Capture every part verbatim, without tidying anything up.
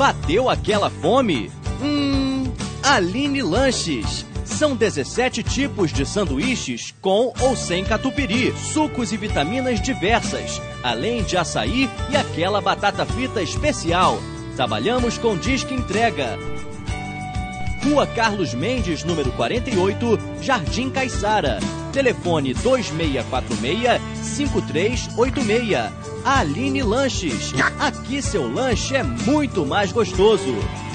Bateu aquela fome? Hum, Aline Lanches. São dezessete tipos de sanduíches com ou sem catupiry, sucos e vitaminas diversas, além de açaí e aquela batata frita especial. Trabalhamos com disque entrega. Rua Carlos Mendes, número quarenta e oito, Jardim Caiçara. Telefone dois seis quatro seis, cinco três oito seis. Aline Lanches. Aqui seu lanche é muito mais gostoso.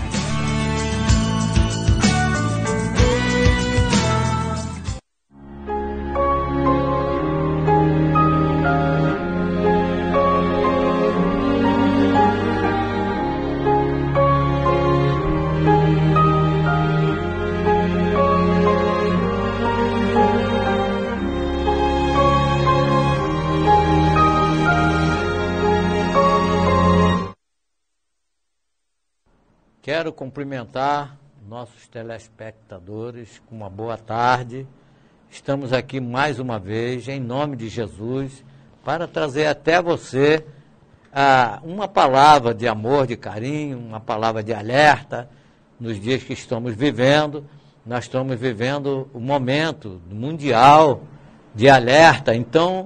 Quero cumprimentar nossos telespectadores com uma boa tarde. Estamos aqui mais uma vez, em nome de Jesus, para trazer até você ah, uma palavra de amor, de carinho, uma palavra de alerta nos dias que estamos vivendo. Nós estamos vivendo o momento mundial de alerta. Então,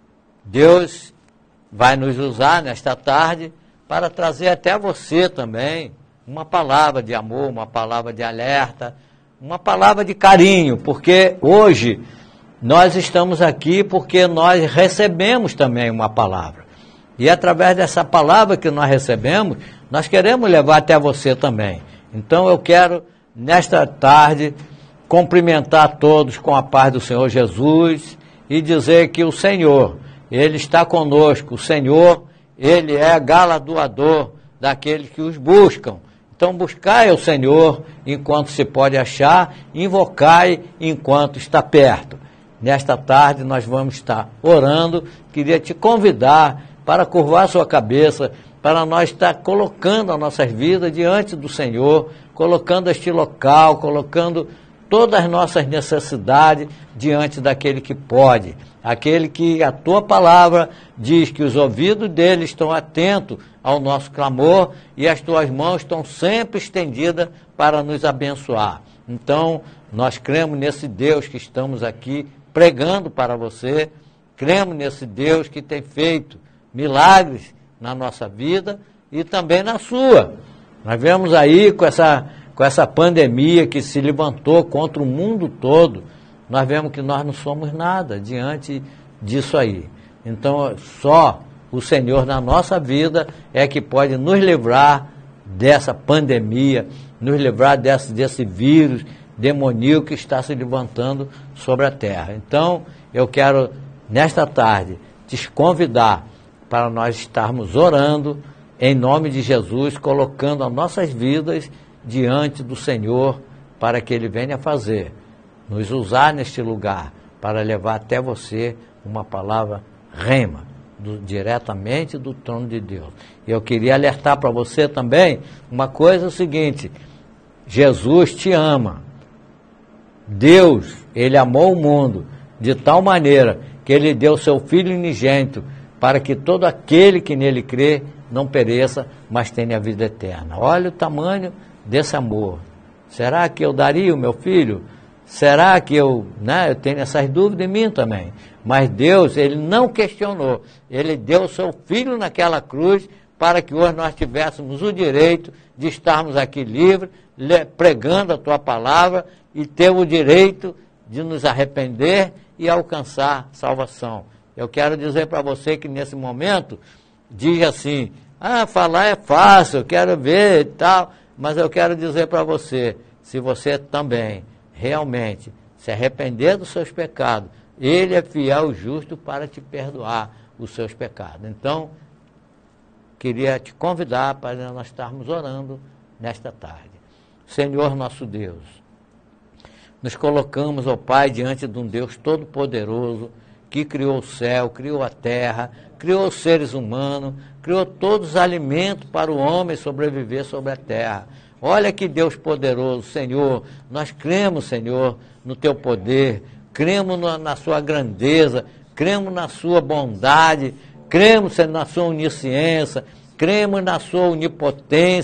Deus vai nos usar nesta tarde para trazer até você também uma palavra de amor, uma palavra de alerta, uma palavra de carinho, porque hoje nós estamos aqui porque nós recebemos também uma palavra. E através dessa palavra que nós recebemos, nós queremos levar até você também. Então eu quero, nesta tarde, cumprimentar todos com a paz do Senhor Jesus e dizer que o Senhor, Ele está conosco. O Senhor, Ele é galardoador daqueles que os buscam. Então buscai o Senhor enquanto se pode achar, invocai enquanto está perto. Nesta tarde nós vamos estar orando. Queria te convidar para curvar sua cabeça, para nós estar colocando as nossas vidas diante do Senhor, colocando este local, colocando todas as nossas necessidades diante daquele que pode. Aquele que a tua palavra diz que os ouvidos dele estão atentos ao nosso clamor e as tuas mãos estão sempre estendidas para nos abençoar. Então, nós cremos nesse Deus que estamos aqui pregando para você, cremos nesse Deus que tem feito milagres na nossa vida e também na sua. Nós vemos aí com essa, com essa pandemia que se levantou contra o mundo todo, nós vemos que nós não somos nada diante disso aí. Então, só o Senhor na nossa vida é que pode nos livrar dessa pandemia, nos livrar desse, desse vírus demoníaco que está se levantando sobre a terra. Então, eu quero, nesta tarde, te convidar para nós estarmos orando em nome de Jesus, colocando as nossas vidas diante do Senhor para que Ele venha fazer, nos usar neste lugar para levar até você uma palavra rema, do, diretamente do trono de Deus. Eu queria alertar para você também uma coisa, é o seguinte: Jesus te ama. Deus, Ele amou o mundo de tal maneira que Ele deu seu Filho unigênito para que todo aquele que nele crê não pereça, mas tenha a vida eterna. Olha o tamanho desse amor. Será que eu daria o meu filho? Será que eu, né, eu tenho essas dúvidas em mim também? Mas Deus, Ele não questionou. Ele deu o seu Filho naquela cruz para que hoje nós tivéssemos o direito de estarmos aqui livres, pregando a Tua palavra e ter o direito de nos arrepender e alcançar salvação. Eu quero dizer para você que nesse momento, diz assim, ah, falar é fácil, eu quero ver e tal, mas eu quero dizer para você, se você também realmente se arrepender dos seus pecados, Ele é fiel e justo para te perdoar os seus pecados. Então, queria te convidar para nós estarmos orando nesta tarde. Senhor nosso Deus, nos colocamos, ó Pai, diante de um Deus todo-poderoso, que criou o céu, criou a terra, criou os seres humanos, criou todos os alimentos para o homem sobreviver sobre a terra. Olha que Deus poderoso, Senhor, nós cremos, Senhor, no Teu poder, cremos na, na Sua grandeza, cremos na Sua bondade, cremos, Senhor, na Sua onisciência, cremos na Sua onipotência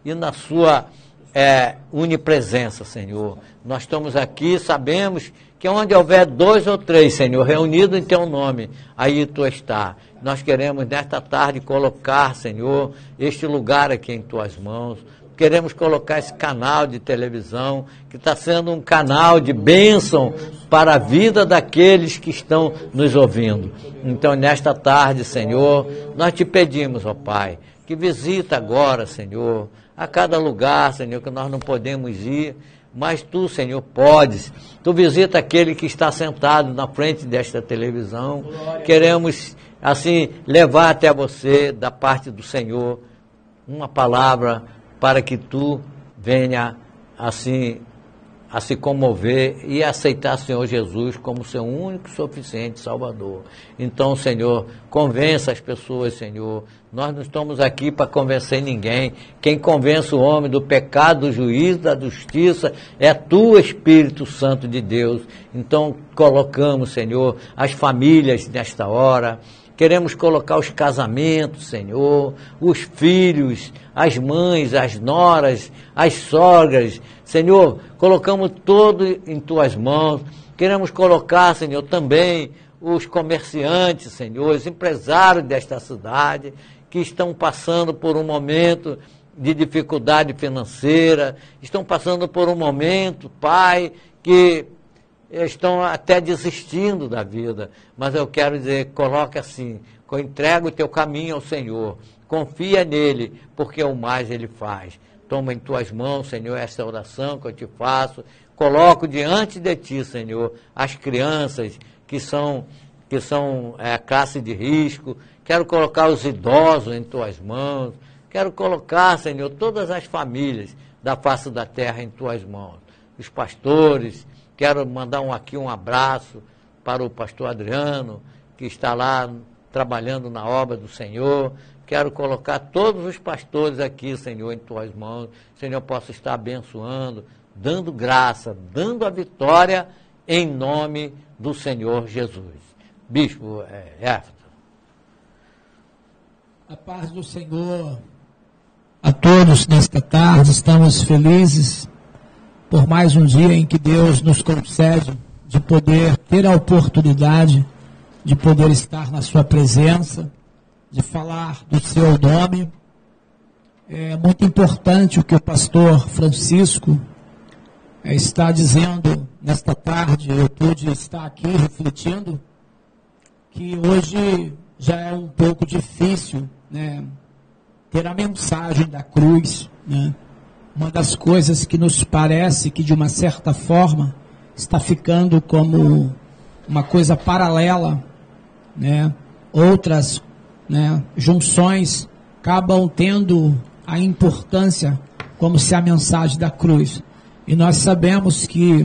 e na sua é, unipresença, Senhor. Nós estamos aqui, sabemos que onde houver dois ou três, Senhor, reunidos em Teu nome, aí Tu está. Nós queremos nesta tarde colocar, Senhor, este lugar aqui em Tuas mãos. Queremos colocar esse canal de televisão, que está sendo um canal de bênção para a vida daqueles que estão nos ouvindo. Então, nesta tarde, Senhor, nós Te pedimos, ó Pai, que visita agora, Senhor, a cada lugar, Senhor, que nós não podemos ir, mas Tu, Senhor, podes. Tu visita aquele que está sentado na frente desta televisão. Queremos, assim, levar até você, da parte do Senhor, uma palavra para que Tu venha, assim, a se comover e aceitar o Senhor Jesus como seu único e suficiente Salvador. Então, Senhor, convença as pessoas, Senhor. Nós não estamos aqui para convencer ninguém. Quem convence o homem do pecado, do juízo, da justiça, é Tu, Espírito Santo de Deus. Então, colocamos, Senhor, as famílias nesta hora. Queremos colocar os casamentos, Senhor, os filhos, as mães, as noras, as sogras. Senhor, colocamos tudo em Tuas mãos. Queremos colocar, Senhor, também os comerciantes, Senhor, os empresários desta cidade, que estão passando por um momento de dificuldade financeira, estão passando por um momento, Pai, que estão até desistindo da vida. Mas eu quero dizer, coloque assim, entrega o teu caminho ao Senhor, confia nele, porque o mais ele faz. Toma em Tuas mãos, Senhor, essa oração que eu te faço. Coloco diante de Ti, Senhor, as crianças que são, que são é, classe de risco. Quero colocar os idosos em Tuas mãos. Quero colocar, Senhor, todas as famílias da face da terra em Tuas mãos. Os pastores, quero mandar um, aqui um abraço para o pastor Adriano, que está lá trabalhando na obra do Senhor. Quero colocar todos os pastores aqui, Senhor, em Tuas mãos. Senhor, possa estar abençoando, dando graça, dando a vitória em nome do Senhor Jesus. Bispo é, Éfton. A paz do Senhor a todos nesta tarde. Estamos felizes por mais um dia em que Deus nos concede de poder ter a oportunidade de poder estar na sua presença, de falar do seu nome. É muito importante o que o pastor Francisco é, está dizendo nesta tarde. Eu pude estar aqui refletindo que hoje já é um pouco difícil, né, ter a mensagem da cruz, né? Uma das coisas que nos parece que de uma certa forma está ficando como uma coisa paralela, né? Outras, né, junções acabam tendo a importância como se a mensagem da cruz. E nós sabemos que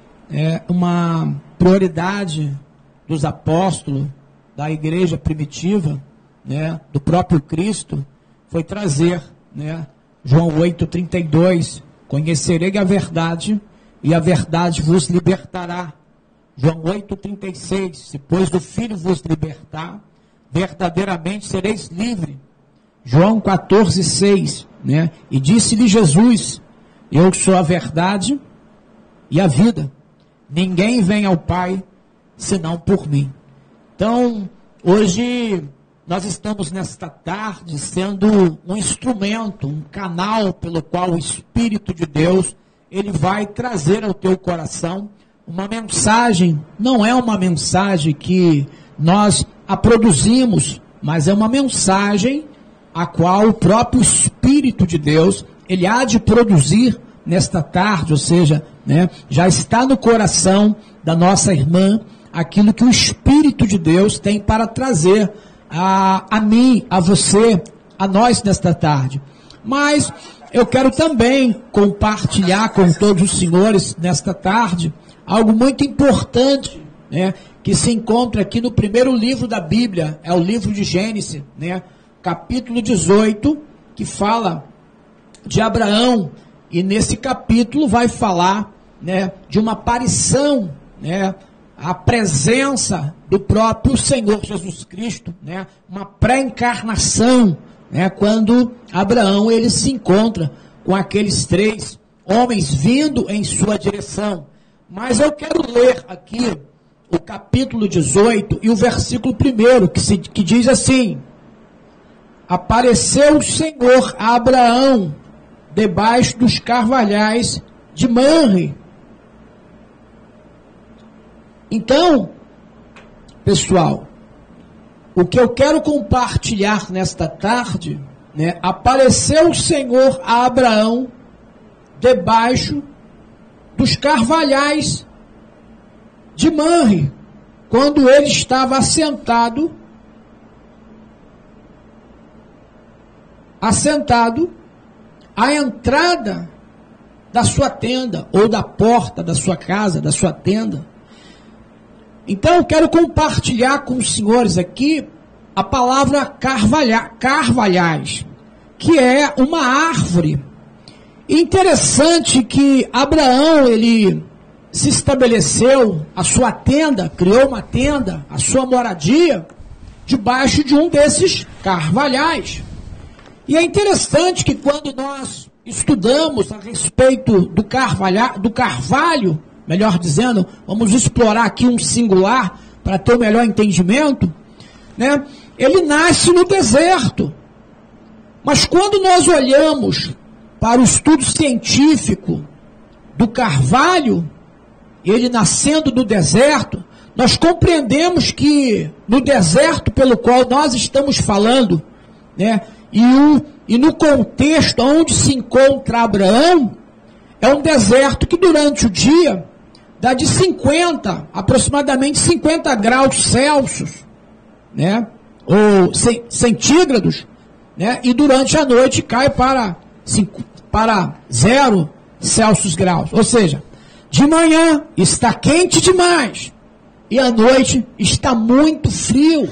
é uma prioridade dos apóstolos, da igreja primitiva, né, do próprio Cristo, foi trazer, né, João oito, trinta e dois, conhecerei a verdade e a verdade vos libertará. João oito, trinta e seis, se pois do Filho vos libertar, verdadeiramente sereis livres. João quatorze, seis, né? E disse-lhe Jesus, eu sou a verdade e a vida. Ninguém vem ao Pai senão por mim. Então, hoje nós estamos nesta tarde sendo um instrumento, um canal pelo qual o Espírito de Deus, ele vai trazer ao teu coração uma mensagem. Não é uma mensagem que nós a produzimos, mas é uma mensagem a qual o próprio Espírito de Deus, ele há de produzir nesta tarde, ou seja, né, já está no coração da nossa irmã aquilo que o Espírito de Deus tem para trazer a, a mim, a você, a nós nesta tarde. Mas eu quero também compartilhar com todos os senhores nesta tarde algo muito importante, né, que se encontra aqui no primeiro livro da Bíblia, é o livro de Gênesis, né, capítulo dezoito, que fala de Abraão, e nesse capítulo vai falar, né, de uma aparição, né, a presença do próprio Senhor Jesus Cristo, né, uma pré-encarnação, né, quando Abraão ele se encontra com aqueles três homens vindo em sua direção. Mas eu quero ler aqui o capítulo dezoito e o versículo primeiro, que, se, que diz assim: apareceu o Senhor a Abraão debaixo dos carvalhais de Manre. Então, pessoal, o que eu quero compartilhar nesta tarde, né, apareceu o Senhor a Abraão debaixo dos carvalhais de Manre, quando ele estava assentado, assentado à entrada da sua tenda, ou da porta da sua casa, da sua tenda. Então eu quero compartilhar com os senhores aqui a palavra carvalha, carvalhais, que é uma árvore. Interessante que Abraão, ele se estabeleceu a sua tenda, criou uma tenda, a sua moradia, debaixo de um desses carvalhais. E é interessante que quando nós estudamos a respeito do, carvalha, do carvalho, melhor dizendo, vamos explorar aqui um singular para ter o melhor entendimento, né? Ele nasce no deserto. Mas quando nós olhamos para o estudo científico do carvalho, ele nascendo no deserto, nós compreendemos que no deserto pelo qual nós estamos falando, né, e, o, e no contexto onde se encontra Abraão, é um deserto que durante o dia dá de cinquenta, aproximadamente cinquenta graus Celsius, né, ou centígrados, né, e durante a noite cai para, cinco, para zero Celsius graus. Ou seja, de manhã está quente demais e à noite está muito frio.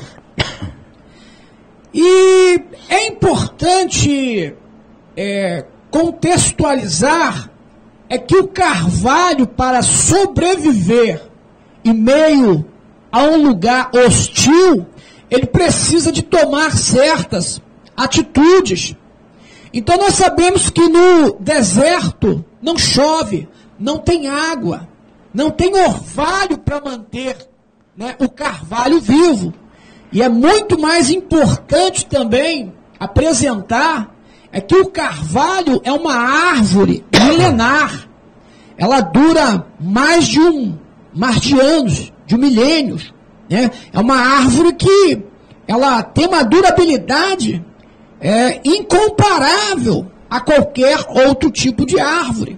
E é importante é, contextualizar é que o carvalho, para sobreviver em meio a um lugar hostil, ele precisa de tomar certas atitudes. Então nós sabemos que no deserto não chove, não tem água, não tem orvalho para manter, né, o carvalho vivo. E é muito mais importante também apresentar é que o carvalho é uma árvore milenar. Ela dura mais de um mais de anos, de milênios, né? É uma árvore que ela tem uma durabilidade é, incomparável a qualquer outro tipo de árvore.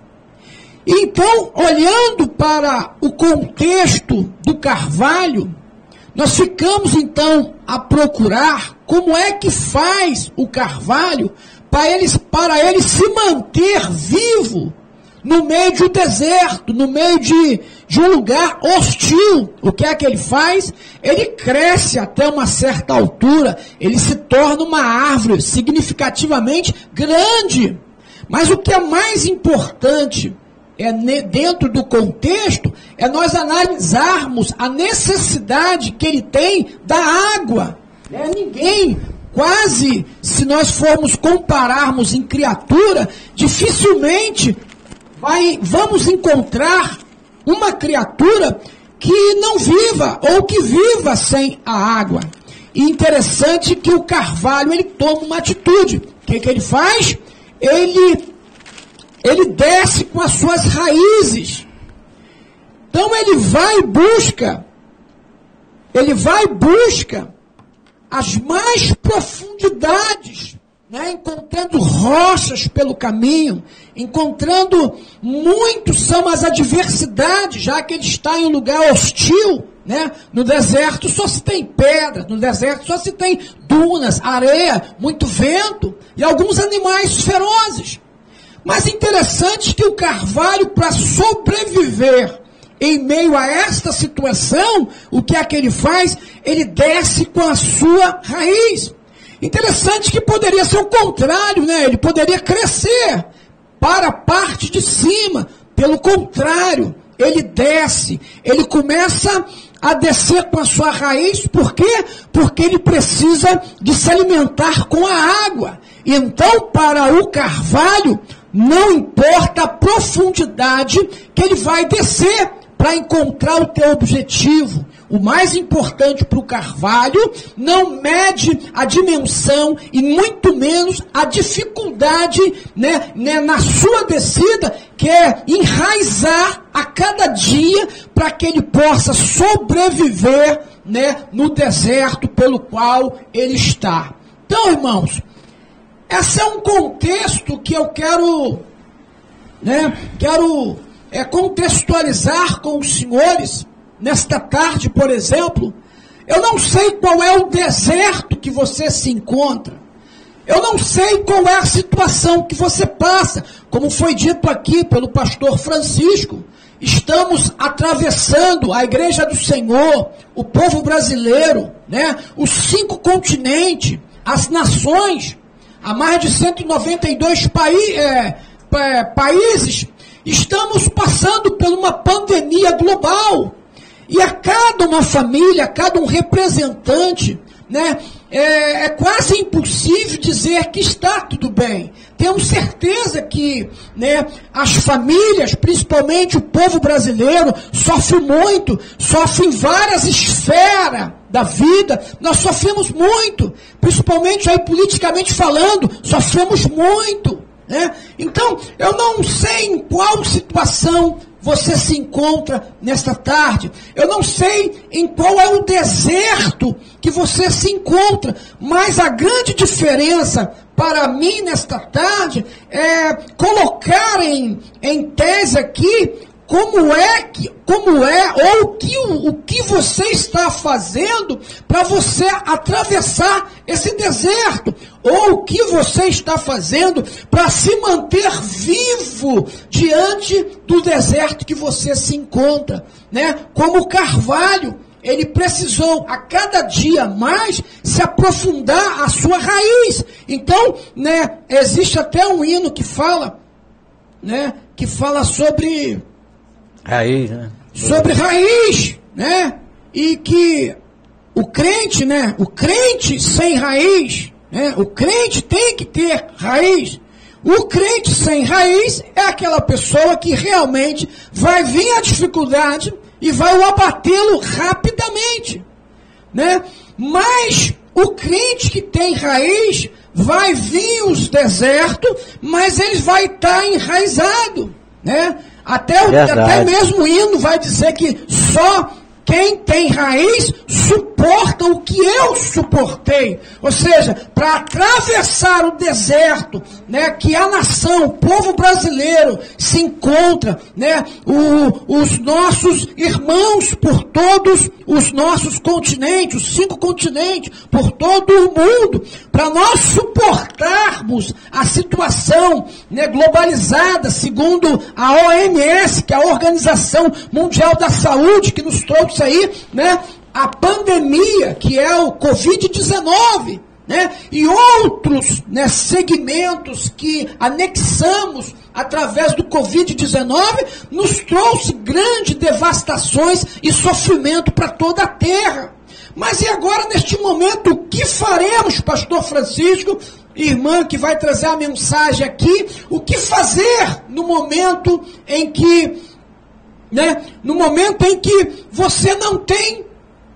Então, olhando para o contexto do carvalho, nós ficamos então a procurar como é que faz o carvalho para ele, para ele se manter vivo no meio de um deserto, no meio de, de um lugar hostil. O que é que ele faz? Ele cresce até uma certa altura, ele se torna uma árvore significativamente grande. Mas o que é mais importante é, dentro do contexto, é nós analisarmos a necessidade que ele tem da água. É, ninguém, quase, se nós formos compararmos em criatura, dificilmente vai, vamos encontrar uma criatura que não viva, ou que viva sem a água. E interessante que o carvalho, ele toma uma atitude. O que, que ele faz? Ele... Ele desce com as suas raízes. Então ele vai e busca, ele vai e busca as mais profundidades, né? Encontrando rochas pelo caminho, encontrando muito, são as adversidades, já que ele está em um lugar hostil, né? No deserto só se tem pedra, no deserto só se tem dunas, areia, muito vento e alguns animais ferozes. Mas interessante que o carvalho, para sobreviver em meio a esta situação, o que é que ele faz? Ele desce com a sua raiz. Interessante que poderia ser o contrário, né? Ele poderia crescer para a parte de cima. Pelo contrário, ele desce, ele começa a descer com a sua raiz. Por quê? Porque ele precisa de se alimentar com a água. Então, para o carvalho, não importa a profundidade que ele vai descer para encontrar o teu objetivo. O mais importante para o carvalho não mede a dimensão e muito menos a dificuldade, né, né, na sua descida, que é enraizar a cada dia para que ele possa sobreviver, né, no deserto pelo qual ele está. Então, irmãos, esse é um contexto que eu quero, né, quero é, contextualizar com os senhores. Nesta tarde, por exemplo, eu não sei qual é o deserto que você se encontra. Eu não sei qual é a situação que você passa. Como foi dito aqui pelo pastor Francisco, estamos atravessando a Igreja do Senhor, o povo brasileiro, né, os cinco continentes, as nações, há mais de cento e noventa e dois paí- é, é, países, estamos passando por uma pandemia global. E a cada uma família, a cada um representante, né, é, é quase impossível dizer que está tudo bem. Temos certeza que, né, as famílias, principalmente o povo brasileiro, sofre muito, sofre em várias esferas da vida. Nós sofremos muito, principalmente aí politicamente falando, sofremos muito, né? Então, eu não sei em qual situação você se encontra nesta tarde. Eu não sei em qual é o deserto que você se encontra, mas a grande diferença para mim nesta tarde é colocar em, em tese aqui como é, que, como é ou que, o, o que você está fazendo para você atravessar esse deserto, ou o que você está fazendo para se manter vivo diante do deserto que você se encontra, né? Como o carvalho, ele precisou a cada dia mais se aprofundar a sua raiz. Então, né, existe até um hino que fala, né, que fala sobre raiz, né? Sobre raiz, né? E que o crente, né? O crente sem raiz, né? O crente tem que ter raiz. O crente sem raiz é aquela pessoa que realmente vai vir a dificuldade e vai o abatê-lo rapidamente, né? Mas o crente que tem raiz vai vir os desertos, mas ele vai estar enraizado, né? Até, o, até mesmo o hino vai dizer que só quem tem raiz suporta o que eu suportei. Ou seja, para atravessar o deserto, né, que a nação, o povo brasileiro se encontra, né, o, os nossos irmãos por todos os nossos continentes, os cinco continentes, por todo o mundo, para nós suportarmos a situação, né, globalizada, segundo a O M S, que é a Organização Mundial da Saúde, que nos trouxe aí, né, a pandemia, que é o covid dezenove, né, e outros, né, segmentos que anexamos através do covid dezenove, nos trouxe grandes devastações e sofrimento para toda a terra. Mas e agora, neste momento, o que faremos, pastor Francisco, irmã que vai trazer a mensagem aqui, o que fazer no momento em que, né, no momento em que você não tem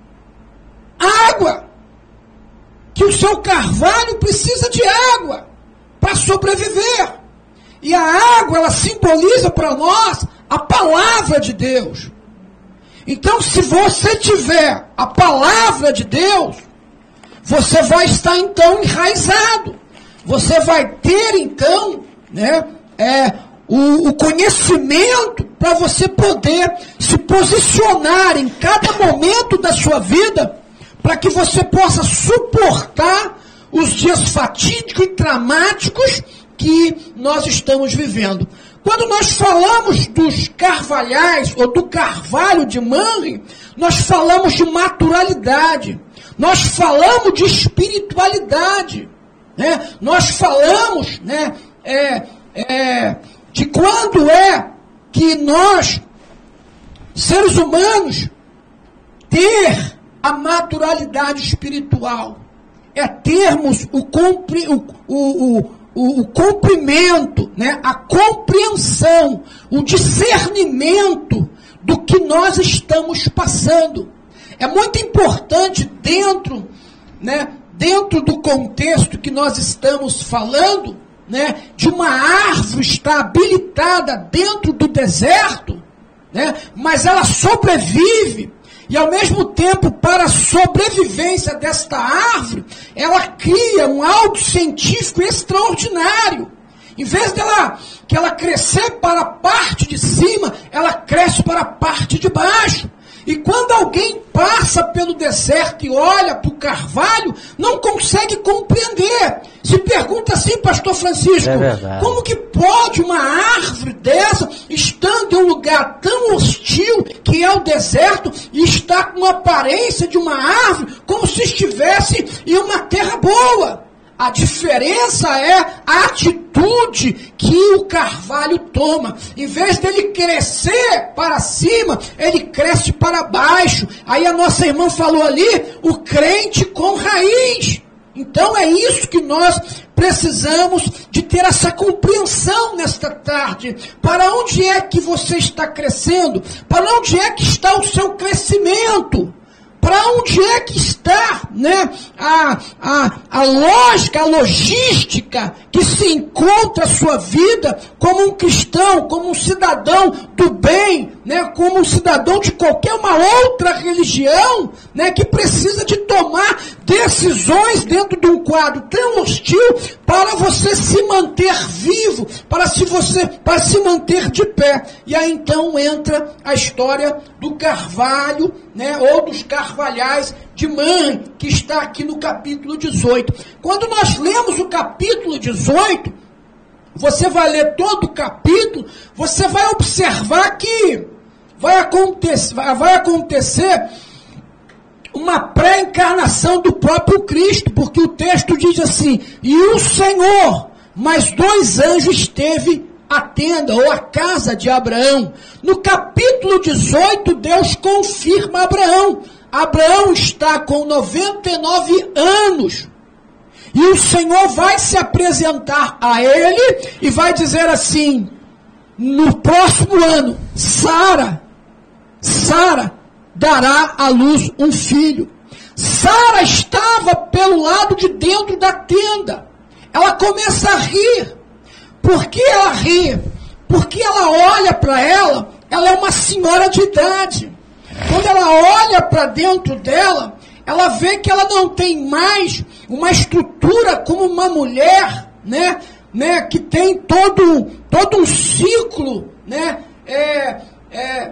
água, que o seu carvalho precisa de água para sobreviver. E a água, ela simboliza para nós a palavra de Deus. Então, se você tiver a palavra de Deus, você vai estar então enraizado. Você vai ter então, né, é, o, o conhecimento para você poder se posicionar em cada momento da sua vida, para que você possa suportar os dias fatídicos e dramáticos que nós estamos vivendo. Quando nós falamos dos carvalhais, ou do carvalho de Manre, nós falamos de naturalidade, nós falamos de espiritualidade, né? Nós falamos, né, é, é, de quando é que nós, seres humanos, ter a naturalidade espiritual, é termos o, cumpri, o, o, o, o, o cumprimento, né, a compreensão, o discernimento do que nós estamos passando. É muito importante dentro, né, dentro do contexto que nós estamos falando, né, de uma árvore estar habilitada dentro do deserto, né, mas ela sobrevive, e ao mesmo tempo, para a sobrevivência desta árvore, ela cria um algo científico extraordinário. Em vez dela que ela crescer para a parte de cima, ela cresce para a parte de baixo. E quando alguém passa pelo deserto e olha para o carvalho, não consegue compreender. Se pergunta assim, pastor Francisco, é como que pode uma árvore dessa, estando em um lugar tão hostil, que é o deserto, e estar com a aparência de uma árvore, como se estivesse em uma terra boa? A diferença é a atitude que o carvalho toma. Em vez dele crescer para cima, ele cresce para baixo. Aí a nossa irmã falou ali, o crente com raiz. Então é isso que nós precisamos de ter essa compreensão nesta tarde. Para onde é que você está crescendo? Para onde é que está o seu crescimento? Para onde é que está, né, a, a, a lógica, a logística que se encontra a sua vida como um cristão, como um cidadão do bem, né, como um cidadão de qualquer uma outra religião, né, que precisa de tomar decisões dentro de um quadro tão hostil para você se manter vivo, para se, você, para se manter de pé. E aí então entra a história do carvalho, né, ou dos carvalhais de Mamre, que está aqui no capítulo dezoito. Quando nós lemos o capítulo dezoito, você vai ler todo o capítulo, você vai observar que vai acontecer, vai acontecer uma pré-encarnação do próprio Cristo, porque o texto diz assim, e o Senhor, mais dois anjos esteve a tenda, ou a casa de Abraão. No capítulo dezoito, Deus confirma Abraão. Abraão está com noventa e nove anos. E o Senhor vai se apresentar a ele e vai dizer assim, no próximo ano, Sara, Sara dará à luz um filho. Sara estava pelo lado de dentro da tenda. Ela começa a rir. Por que ela ri? Porque ela olha para ela, ela é uma senhora de idade. Quando ela olha para dentro dela, ela vê que ela não tem mais uma estrutura como uma mulher, né, né, que tem todo, todo um ciclo, né, é, é,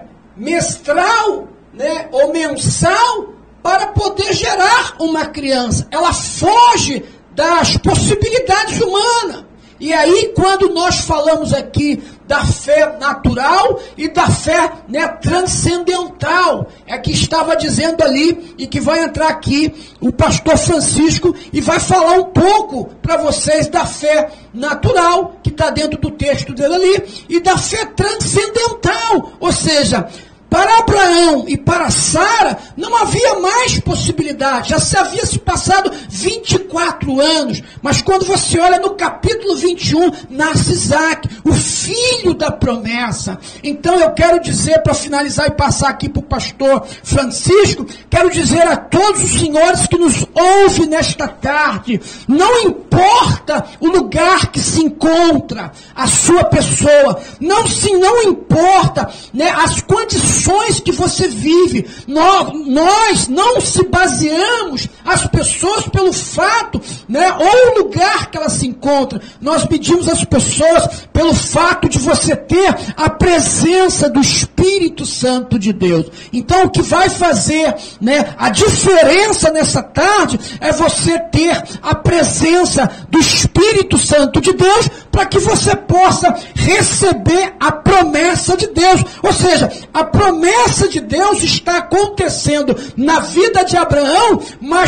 mestral, né, ou mensal, para poder gerar uma criança. Ela foge das possibilidades humanas. E aí, quando nós falamos aqui da fé natural e da fé, né, transcendental, é que estava dizendo ali, e que vai entrar aqui o pastor Francisco, e vai falar um pouco para vocês da fé natural, que está dentro do texto dele ali, e da fé transcendental, ou seja, para Abraão e para Sara, não havia mais possibilidade, já se havia se passado vinte e quatro anos, mas quando você olha no capítulo vinte e um, nasce Isaac, o filho da promessa. Então eu quero dizer, para finalizar e passar aqui para o pastor Francisco, quero dizer a todos os senhores que nos ouvem nesta tarde, não importa o lugar que se encontra a sua pessoa, não, se, não importa, né, as condições que você vive, nós, nós não se baseamos as pessoas pelo fato, né, ou o lugar que elas se encontram, nós medimos as pessoas pelo fato de você ter a presença do Espírito Santo de Deus. Então o que vai fazer, né, a diferença nessa tarde é você ter a presença do Espírito Santo de Deus para que você possa receber a promessa de Deus, ou seja, a promessa de Deus está acontecendo na vida de Abraão, mas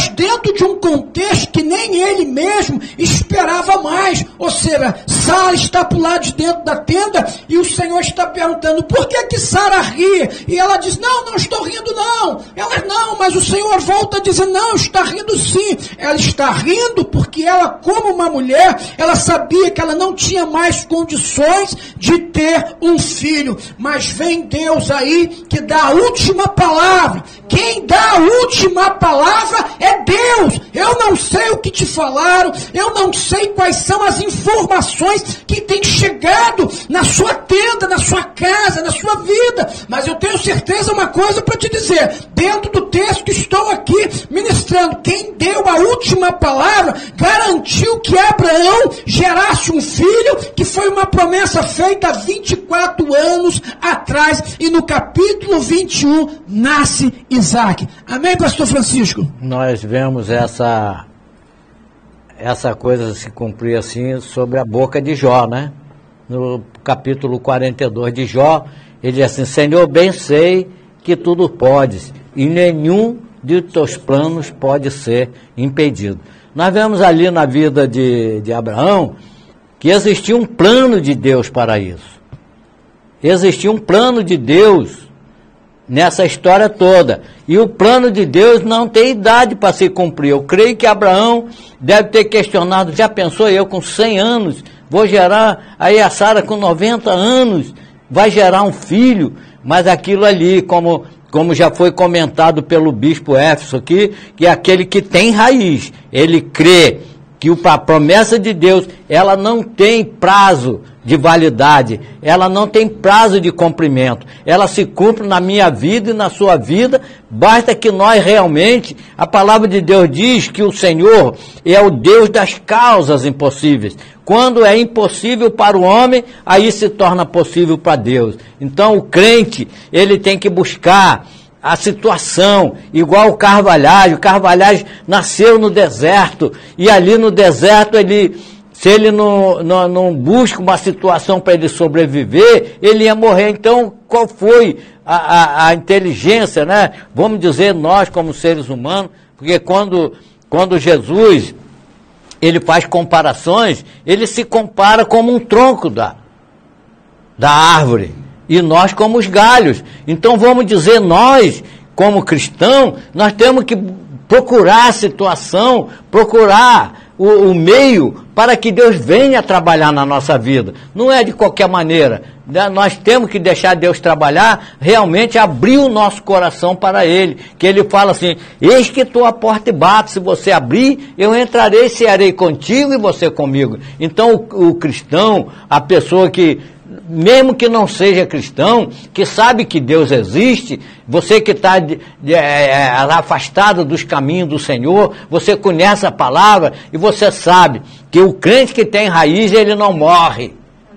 dentro de um contexto que nem ele mesmo esperava mais. Ou seja, Sara está para o lado de dentro da tenda e o Senhor está perguntando, por que que Sara ri? E ela diz, não, não estou rindo não. Ela, não, mas o Senhor volta a dizer, não, está rindo sim. Ela está rindo porque ela, como uma mulher, ela sabia que ela não tinha mais condições de ter um filho. Mas vem Deus aí que dá a última palavra. Quem dá a última palavra é Deus. Eu não sei o que te falaram, eu não sei quais são as informações que têm chegado na sua tenda, na sua casa, na sua vida, mas eu tenho certeza uma coisa para te dizer, dentro do texto que estou aqui ministrando, quem deu a última palavra garantiu que Abraão gerasse um filho, que foi uma promessa feita há vinte e quatro anos atrás, e no capítulo vinte e um nasce Isaac. Amém, pastor Francisco? Nós vemos essa essa coisa se cumprir assim sobre a boca de Jó, né? No capítulo quarenta e dois de Jó, ele diz assim, Senhor, bem sei que tudo podes, e nenhum de teus planos pode ser impedido. Nós vemos ali na vida de, de Abraão, que existia um plano de Deus para isso. Existia um plano de Deus nessa história toda. E o plano de Deus não tem idade para se cumprir. Eu creio que Abraão deve ter questionado, já pensou, eu com cem anos, vou gerar, aí a Sara com noventa anos, vai gerar um filho, mas aquilo ali, como, como já foi comentado pelo bispo Éfeso aqui, que é aquele que tem raiz, ele crê que a promessa de Deus, ela não tem prazo de validade, ela não tem prazo de cumprimento, ela se cumpre na minha vida e na sua vida, basta que nós realmente, a palavra de Deus diz que o Senhor é o Deus das causas impossíveis. Quando é impossível para o homem, aí se torna possível para Deus. Então o crente, ele tem que buscar a situação, igual o Carvalhais. O Carvalhais nasceu no deserto, e ali no deserto, ele, se ele não, não, não busca uma situação para ele sobreviver, ele ia morrer. Então, qual foi a, a, a inteligência, né? Vamos dizer, nós como seres humanos, porque quando, quando Jesus, ele faz comparações, ele se compara como um tronco da, da árvore, e nós como os galhos. Então vamos dizer, nós como cristãos, nós temos que procurar a situação, procurar o, o meio para que Deus venha trabalhar na nossa vida. Não é de qualquer maneira. Nós temos que deixar Deus trabalhar, realmente abrir o nosso coração para Ele. Que Ele fala assim, eis que estou à porta e bato, se você abrir, eu entrarei, cearei contigo e você comigo. Então o, o cristão, a pessoa que, mesmo que não seja cristão, que sabe que Deus existe, você que está é, afastado dos caminhos do Senhor, você conhece a palavra e você sabe que o crente que tem raiz, ele não morre.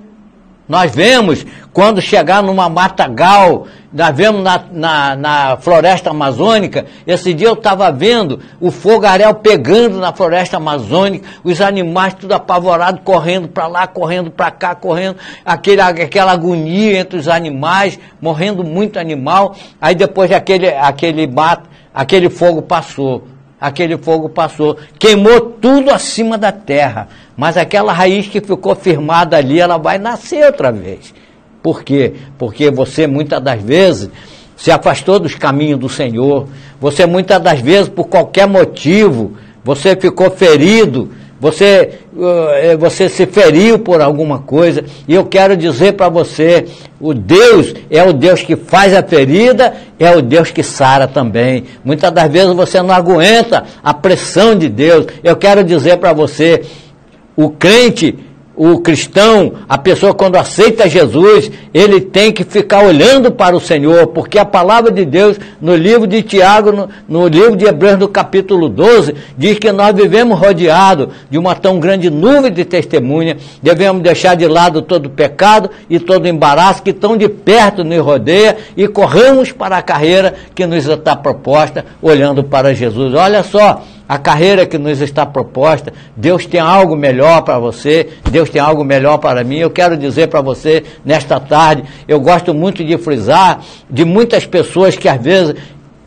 Nós vemos, quando chegar numa matagal, nós vemos na, na, na floresta amazônica, esse dia eu estava vendo o fogaréu pegando na floresta amazônica, os animais tudo apavorados, correndo para lá, correndo para cá, correndo, aquele, aquela agonia entre os animais, morrendo muito animal, aí depois aquele, aquele, mato, aquele fogo passou. Aquele fogo passou, queimou tudo acima da terra, mas aquela raiz que ficou firmada ali, ela vai nascer outra vez. Por quê? Porque você muitas das vezes se afastou dos caminhos do Senhor, você muitas das vezes por qualquer motivo, você ficou ferido, você, você se feriu por alguma coisa, e eu quero dizer para você, o Deus é o Deus que faz a ferida, é o Deus que sara também. Muitas das vezes você não aguenta a pressão de Deus. Eu quero dizer para você, o crente, o cristão, a pessoa quando aceita Jesus, ele tem que ficar olhando para o Senhor, porque a palavra de Deus, no livro de Tiago, no, no livro de Hebreus, no capítulo doze, diz que nós vivemos rodeados de uma tão grande nuvem de testemunha, devemos deixar de lado todo o pecado e todo o embaraço que tão de perto nos rodeia, e corramos para a carreira que nos está proposta, olhando para Jesus. Olha só, a carreira que nos está proposta, Deus tem algo melhor para você, Deus tem algo melhor para mim. Eu quero dizer para você, nesta tarde, eu gosto muito de frisar, de muitas pessoas que às vezes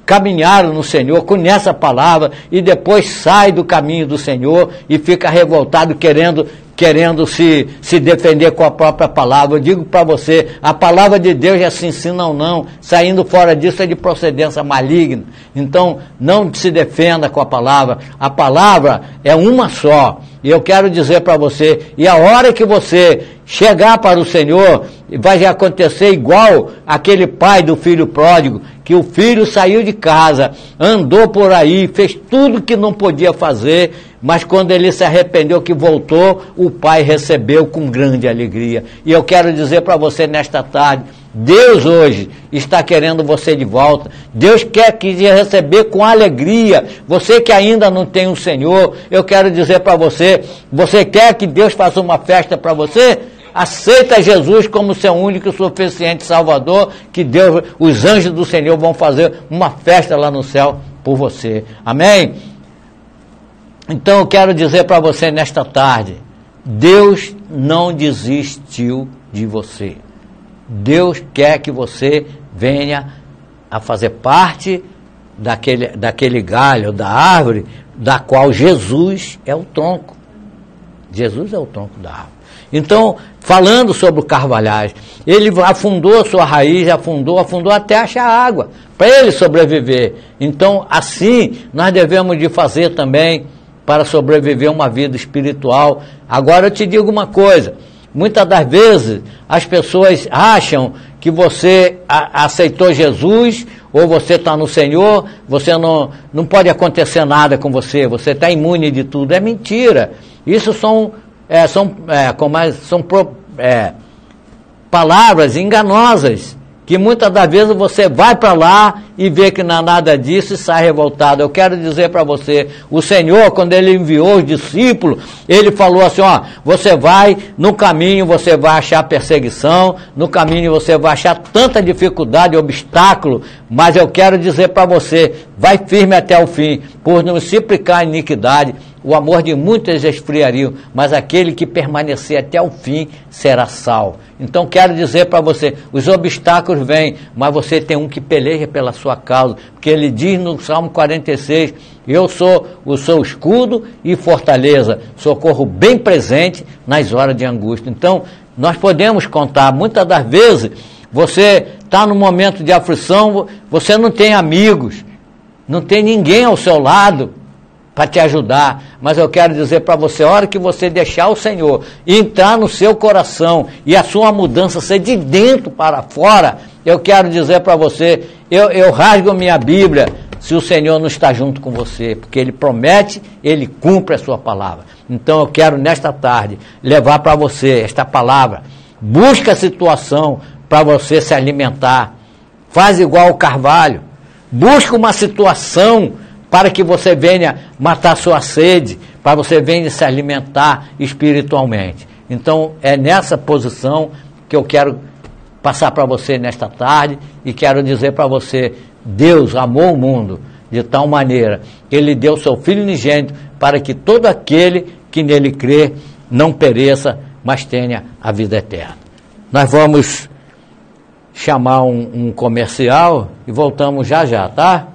caminharam no Senhor, conhece a palavra e depois sai do caminho do Senhor e fica revoltado querendo, querendo se, se defender com a própria palavra. Eu digo para você, a palavra de Deus já se ensina ou não, saindo fora disso é de procedência maligna. Então não se defenda com a palavra, a palavra é uma só. E eu quero dizer para você, e a hora que você chegar para o Senhor, vai acontecer igual aquele pai do filho pródigo, que o filho saiu de casa, andou por aí, fez tudo que não podia fazer, mas quando ele se arrependeu que voltou, o pai recebeu com grande alegria. E eu quero dizer para você nesta tarde, Deus hoje está querendo você de volta. Deus quer que te receber com alegria. Você que ainda não tem um Senhor, eu quero dizer para você, você quer que Deus faça uma festa para você? Aceita Jesus como seu único e suficiente Salvador, que Deus, os anjos do Senhor vão fazer uma festa lá no céu por você. Amém? Então eu quero dizer para você nesta tarde, Deus não desistiu de você. Deus quer que você venha a fazer parte daquele, daquele galho, da árvore, da qual Jesus é o tronco. Jesus é o tronco da árvore. Então, falando sobre o carvalhais, ele afundou a sua raiz, afundou, afundou até achar água, para ele sobreviver. Então, assim, nós devemos de fazer também para sobreviver uma vida espiritual. Agora eu te digo uma coisa, muitas das vezes as pessoas acham que você a, aceitou Jesus, ou você está no Senhor, você não, não pode acontecer nada com você, você está imune de tudo. É mentira. Isso são, é, são, é, como é, são pro, é, palavras enganosas, que muitas das vezes você vai para lá e vê que não há nada disso e sai revoltado. Eu quero dizer para você, o Senhor, quando ele enviou os discípulos, ele falou assim, ó, você vai, no caminho você vai achar perseguição, no caminho você vai achar tanta dificuldade, obstáculo, mas eu quero dizer para você, vai firme até o fim, por não se aplicar a iniquidade, o amor de muitos esfriaria, mas aquele que permanecer até o fim será salvo. Então quero dizer para você, os obstáculos vêm, mas você tem um que peleja pela sua causa, porque ele diz no Salmo quarenta e seis, eu sou o seu escudo e fortaleza, socorro bem presente nas horas de angústia. Então nós podemos contar, muitas das vezes você está num momento de aflição, você não tem amigos, não tem ninguém ao seu lado para te ajudar, mas eu quero dizer para você, a hora que você deixar o Senhor entrar no seu coração e a sua mudança ser de dentro para fora, eu quero dizer para você, eu, eu rasgo a minha Bíblia se o Senhor não está junto com você, porque Ele promete, Ele cumpre a sua palavra. Então eu quero nesta tarde levar para você esta palavra, busca a situação para você se alimentar, faz igual o carvalho, busca uma situação para que você venha matar sua sede, para você venha se alimentar espiritualmente. Então, é nessa posição que eu quero passar para você nesta tarde e quero dizer para você, Deus amou o mundo de tal maneira que Ele deu seu Filho unigênito para que todo aquele que nele crê não pereça, mas tenha a vida eterna. Nós vamos chamar um, um comercial e voltamos já já, tá?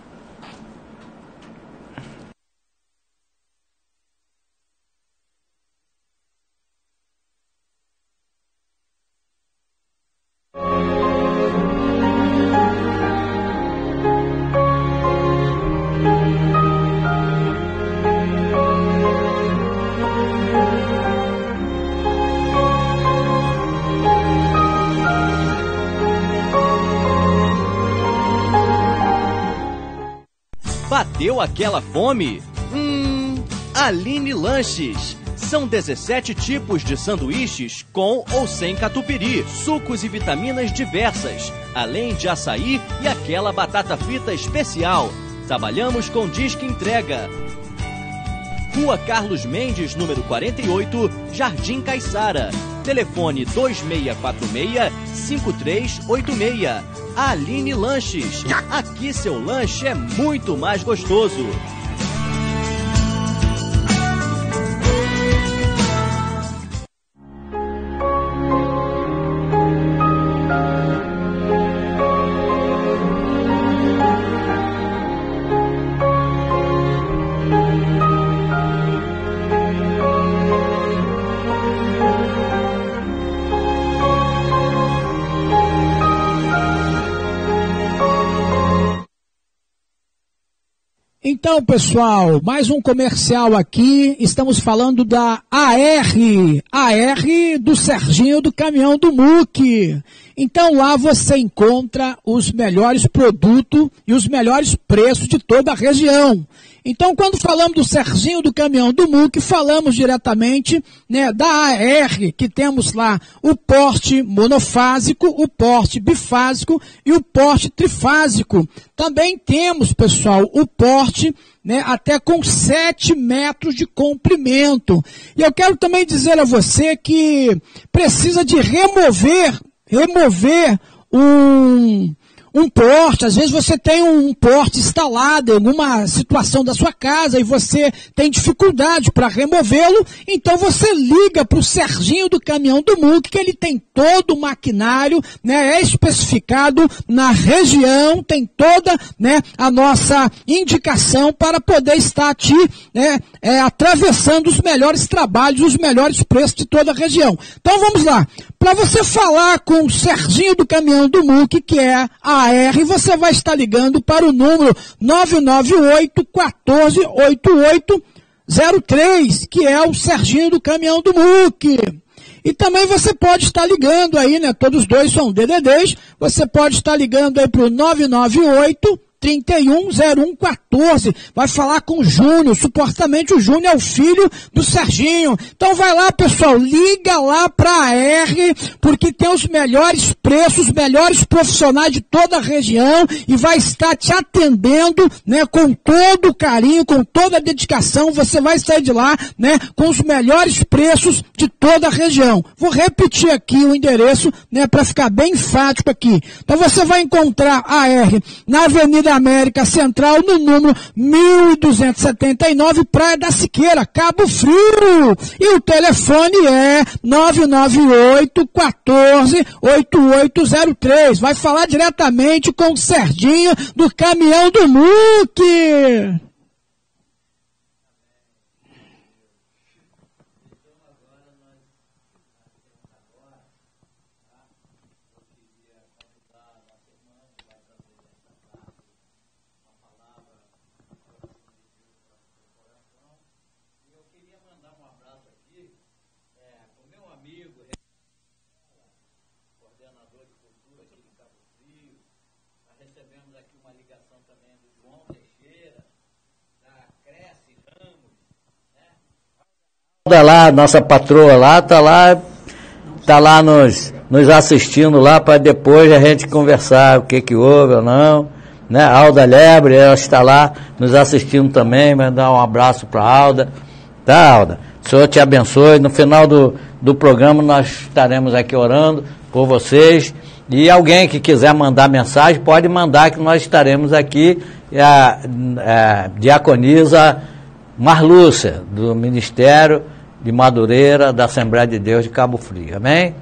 Bateu aquela fome? Hum, Aline Lanches. São dezessete tipos de sanduíches com ou sem catupiry, sucos e vitaminas diversas, além de açaí e aquela batata frita especial. Trabalhamos com disque entrega. Rua Carlos Mendes, número quarenta e oito, Jardim Caiçara. Telefone dois seis quatro seis, cinco três oito seis. Aline Lanches. Aqui seu lanche é muito mais gostoso. Então, pessoal, mais um comercial aqui. Estamos falando da A R, A R do Serginho do Caminhão do M U C. Então, lá você encontra os melhores produtos e os melhores preços de toda a região. Então, quando falamos do Serginho do Caminhão do M U C, falamos diretamente, né, da A R, que temos lá o porte monofásico, o porte bifásico e o porte trifásico. Também temos, pessoal, o porte, né, até com sete metros de comprimento. E eu quero também dizer a você que precisa de remover, remover um... um porte. Às vezes você tem um porte instalado em alguma situação da sua casa e você tem dificuldade para removê-lo, então você liga para o Serginho do Caminhão do M U C, que ele tem todo o maquinário, né, é especificado na região, tem toda, né, a nossa indicação para poder estar aqui, né, é, atravessando os melhores trabalhos, os melhores preços de toda a região. Então vamos lá. Para você falar com o Serginho do Caminhão do M U C, que é a A R, você vai estar ligando para o número nove nove oito, um quatro, oito oito zero três, que é o Serginho do Caminhão do M U C. E também você pode estar ligando aí, né, todos dois são D D Ds, você pode estar ligando aí para o nove nove oito, trinta e um, zero um, quatorze, vai falar com o Júnior, supostamente o Júnior é o filho do Serginho. Então vai lá, pessoal, liga lá para a R, porque tem os melhores preços, os melhores profissionais de toda a região e vai estar te atendendo, né, com todo o carinho, com toda a dedicação. Você vai sair de lá, né, com os melhores preços de toda a região. Vou repetir aqui o endereço, né, para ficar bem enfático aqui. Então você vai encontrar a R na Avenida América Central, no número mil duzentos e setenta e nove, Praia da Siqueira, Cabo Frio. E o telefone é nove nove oito, um quatro, oito oito zero três. Vai falar diretamente com o Serginho do Caminhão do M U C. Lá, nossa patroa lá, tá lá, tá lá nos, nos assistindo lá para depois a gente conversar o que que houve ou não, né? A Alda Lebre, ela está lá nos assistindo também, mandar um abraço para a Alda, tá, Alda? O Senhor te abençoe. No final do, do programa nós estaremos aqui orando por vocês, e alguém que quiser mandar mensagem pode mandar, que nós estaremos aqui. A, a diaconisa Marlúcia, do Ministério de Madureira, da Assembleia de Deus de Cabo Frio. Amém?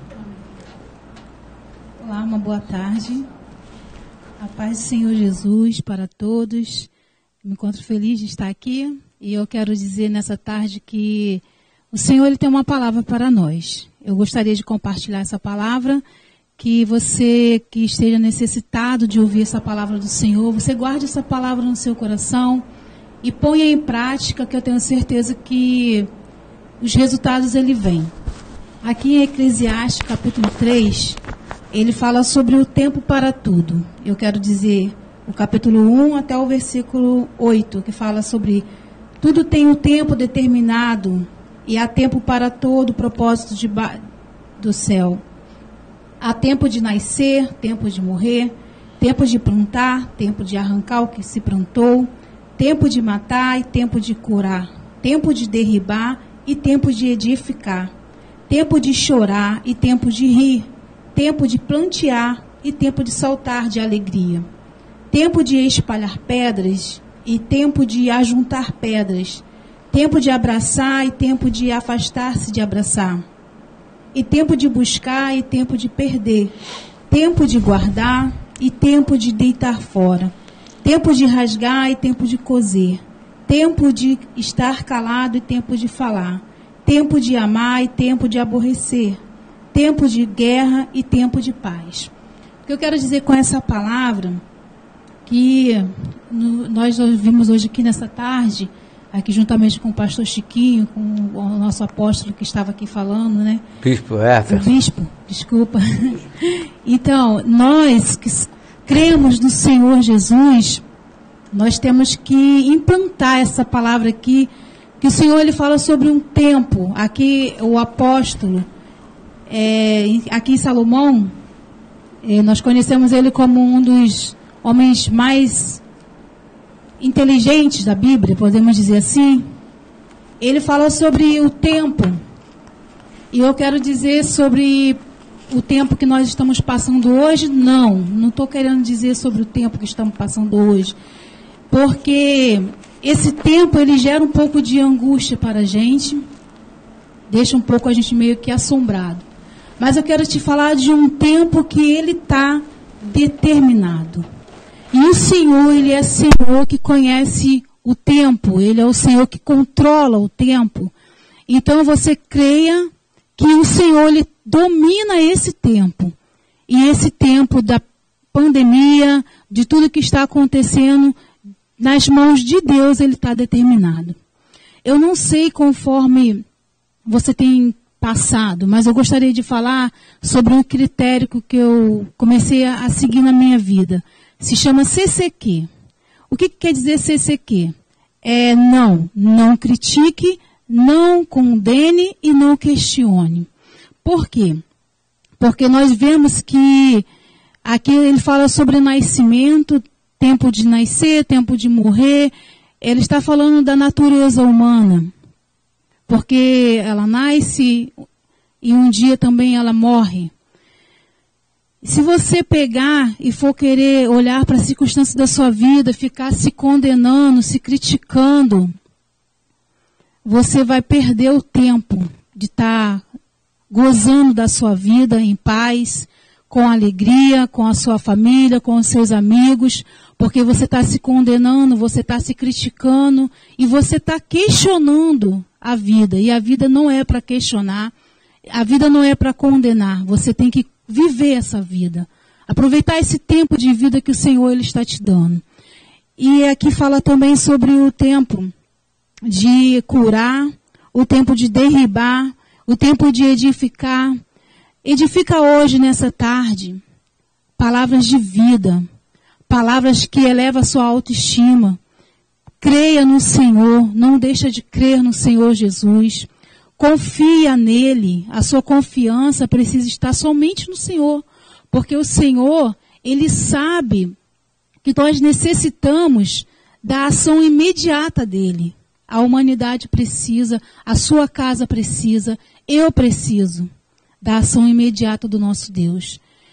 Olá, uma boa tarde. A paz do Senhor Jesus para todos. Me encontro feliz de estar aqui e eu quero dizer nessa tarde que o Senhor, Ele tem uma palavra para nós. Eu gostaria de compartilhar essa palavra, que você que esteja necessitado de ouvir essa palavra do Senhor, você guarde essa palavra no seu coração e ponha em prática, que eu tenho certeza que os resultados ele vêm. Aqui em Eclesiastes, capítulo três, ele fala sobre o tempo para tudo. Eu quero dizer o capítulo um até o versículo oito, que fala sobre tudo tem um tempo determinado e há tempo para todo o propósito de do céu. Há tempo de nascer, tempo de morrer, tempo de plantar, tempo de arrancar o que se plantou, tempo de matar e tempo de curar, tempo de derribar e tempo de edificar, tempo de chorar e tempo de rir, tempo de plantear e tempo de saltar de alegria, tempo de espalhar pedras e tempo de ajuntar pedras, tempo de abraçar e tempo de afastar-se de abraçar, e tempo de buscar e tempo de perder, tempo de guardar e tempo de deitar fora, tempo de rasgar e tempo de coser, tempo de estar calado e tempo de falar, tempo de amar e tempo de aborrecer, tempo de guerra e tempo de paz. O que eu quero dizer com essa palavra, que no, nós ouvimos hoje aqui nessa tarde, aqui juntamente com o pastor Chiquinho, com o nosso apóstolo que estava aqui falando, né? Bispo Éfeso. O bispo, desculpa. Então, nós que cremos no Senhor Jesus, nós temos que implantar essa palavra aqui, que o Senhor ele fala sobre um tempo. Aqui o apóstolo, é, aqui em Salomão, é, nós conhecemos ele como um dos homens mais inteligentes da Bíblia, podemos dizer assim. Ele fala sobre o tempo. E eu quero dizer sobre o tempo que nós estamos passando hoje. Não, não estou querendo dizer sobre o tempo que estamos passando hoje. Porque esse tempo, ele gera um pouco de angústia para a gente. Deixa um pouco a gente meio que assombrado. Mas eu quero te falar de um tempo que ele está determinado. E o Senhor, ele é Senhor que conhece o tempo. Ele é o Senhor que controla o tempo. Então você creia que o Senhor, ele domina esse tempo. E esse tempo da pandemia, de tudo que está acontecendo, nas mãos de Deus, ele está determinado. Eu não sei conforme você tem passado, mas eu gostaria de falar sobre um critério que eu comecei a seguir na minha vida. Se chama C C Q. O que, que quer dizer C C Q? É não, não critique, não condene e não questione. Por quê? Porque nós vemos que aqui ele fala sobre nascimento, tempo de nascer, tempo de morrer. Ele está falando da natureza humana. Porque ela nasce e um dia também ela morre. Se você pegar e for querer olhar para as circunstâncias da sua vida, ficar se condenando, se criticando, você vai perder o tempo de estar gozando da sua vida em paz, com alegria, com a sua família, com os seus amigos, porque você está se condenando, você está se criticando e você está questionando a vida. E a vida não é para questionar, a vida não é para condenar, você tem que viver essa vida. Aproveitar esse tempo de vida que o Senhor ele está te dando. E aqui fala também sobre o tempo de curar, o tempo de derribar, o tempo de edificar. Edifica hoje, nessa tarde, palavras de vida, palavras que elevam a sua autoestima. Creia no Senhor, não deixa de crer no Senhor Jesus. Confia nele, a sua confiança precisa estar somente no Senhor, porque o Senhor, ele sabe que nós necessitamos da ação imediata dele. A humanidade precisa, a sua casa precisa, eu preciso da ação imediata do nosso Deus.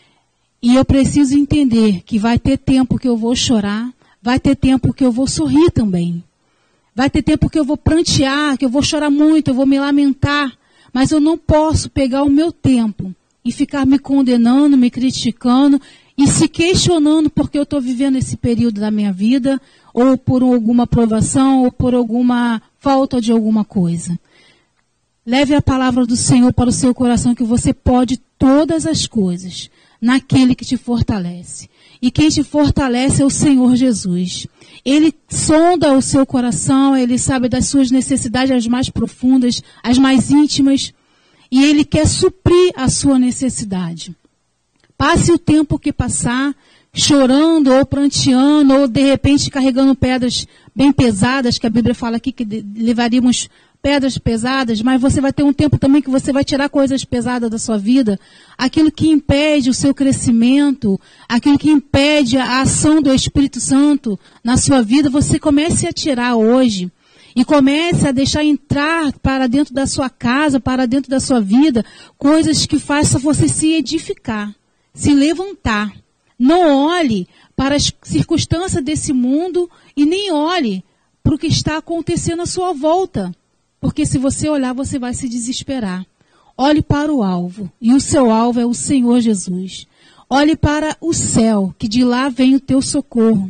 E eu preciso entender que vai ter tempo que eu vou chorar, vai ter tempo que eu vou sorrir também. Vai ter tempo que eu vou prantear, que eu vou chorar muito, eu vou me lamentar. Mas eu não posso pegar o meu tempo e ficar me condenando, me criticando e se questionando porque eu estou vivendo esse período da minha vida, ou por alguma provação, ou por alguma falta de alguma coisa. Leve a palavra do Senhor para o seu coração que você pode todas as coisas naquele que te fortalece. E quem te fortalece é o Senhor Jesus. Ele sonda o seu coração, ele sabe das suas necessidades as mais profundas, as mais íntimas, e ele quer suprir a sua necessidade. Passe o tempo que passar, chorando ou pranteando, ou de repente carregando pedras bem pesadas, que a Bíblia fala aqui que levaríamos pedras pesadas, mas você vai ter um tempo também que você vai tirar coisas pesadas da sua vida, aquilo que impede o seu crescimento, aquilo que impede a ação do Espírito Santo na sua vida, você comece a tirar hoje e comece a deixar entrar para dentro da sua casa, para dentro da sua vida, coisas que façam você se edificar, se levantar. Não olhe para as circunstâncias desse mundo e nem olhe para o que está acontecendo à sua volta. Porque se você olhar, você vai se desesperar. Olhe para o alvo, e o seu alvo é o Senhor Jesus. Olhe para o céu, que de lá vem o teu socorro.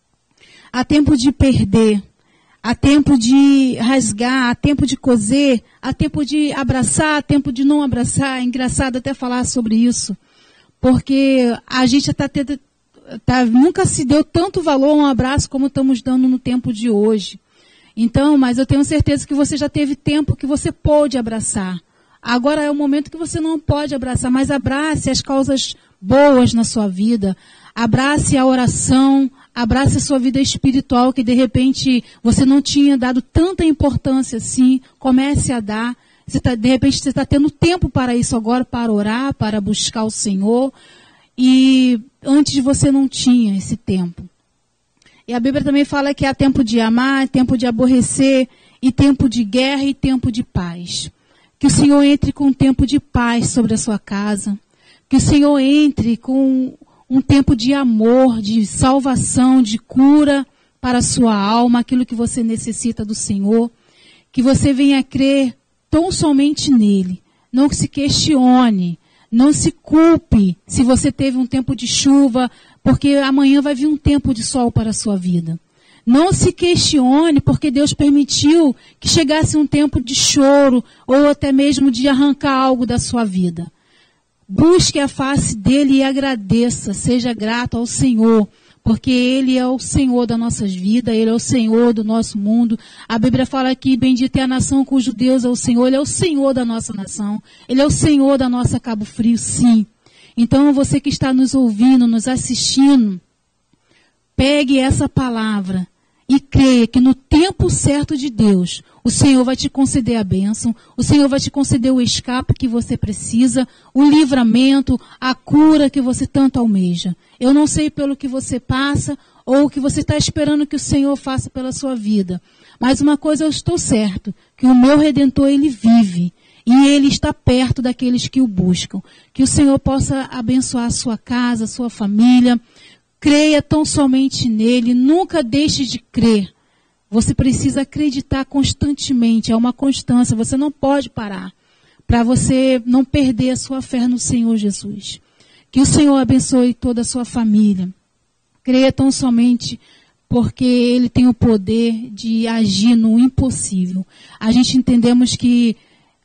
Há tempo de perder, há tempo de rasgar, há tempo de coser, há tempo de abraçar, há tempo de não abraçar. É engraçado até falar sobre isso, porque a gente está tendo tá, nunca se deu tanto valor a um abraço como estamos dando no tempo de hoje. Então, mas eu tenho certeza que você já teve tempo que você pôde abraçar. Agora é o momento que você não pode abraçar, mas abrace as causas boas na sua vida. Abrace a oração, abrace a sua vida espiritual, que de repente você não tinha dado tanta importância assim. Comece a dar. Você tá, de repente você está tendo tempo para isso agora, para orar, para buscar o Senhor. E antes você não tinha esse tempo. E a Bíblia também fala que há tempo de amar, tempo de aborrecer, e tempo de guerra e tempo de paz. Que o Senhor entre com um tempo de paz sobre a sua casa. Que o Senhor entre com um tempo de amor, de salvação, de cura para a sua alma, aquilo que você necessita do Senhor. Que você venha crer tão somente nele. Não se questione, não se culpe se você teve um tempo de chuva, porque amanhã vai vir um tempo de sol para a sua vida. Não se questione porque Deus permitiu que chegasse um tempo de choro ou até mesmo de arrancar algo da sua vida. Busque a face dele e agradeça, seja grato ao Senhor, porque ele é o Senhor das nossas vidas, ele é o Senhor do nosso mundo. A Bíblia fala que bendita é a nação cujo Deus é o Senhor, ele é o Senhor da nossa nação, ele é o Senhor da nossa Cabo Frio, sim. Então você que está nos ouvindo, nos assistindo, pegue essa palavra e creia que no tempo certo de Deus, o Senhor vai te conceder a bênção, o Senhor vai te conceder o escape que você precisa, o livramento, a cura que você tanto almeja. Eu não sei pelo que você passa ou o que você está esperando que o Senhor faça pela sua vida. Mas uma coisa eu estou certo, que o meu Redentor, ele vive. E ele está perto daqueles que o buscam. Que o Senhor possa abençoar a sua casa, a sua família. Creia tão somente nele, nunca deixe de crer. Você precisa acreditar constantemente, é uma constância, você não pode parar, para você não perder a sua fé no Senhor Jesus. Que o Senhor abençoe toda a sua família. Creia tão somente porque ele tem o poder de agir no impossível. A gente entendemos que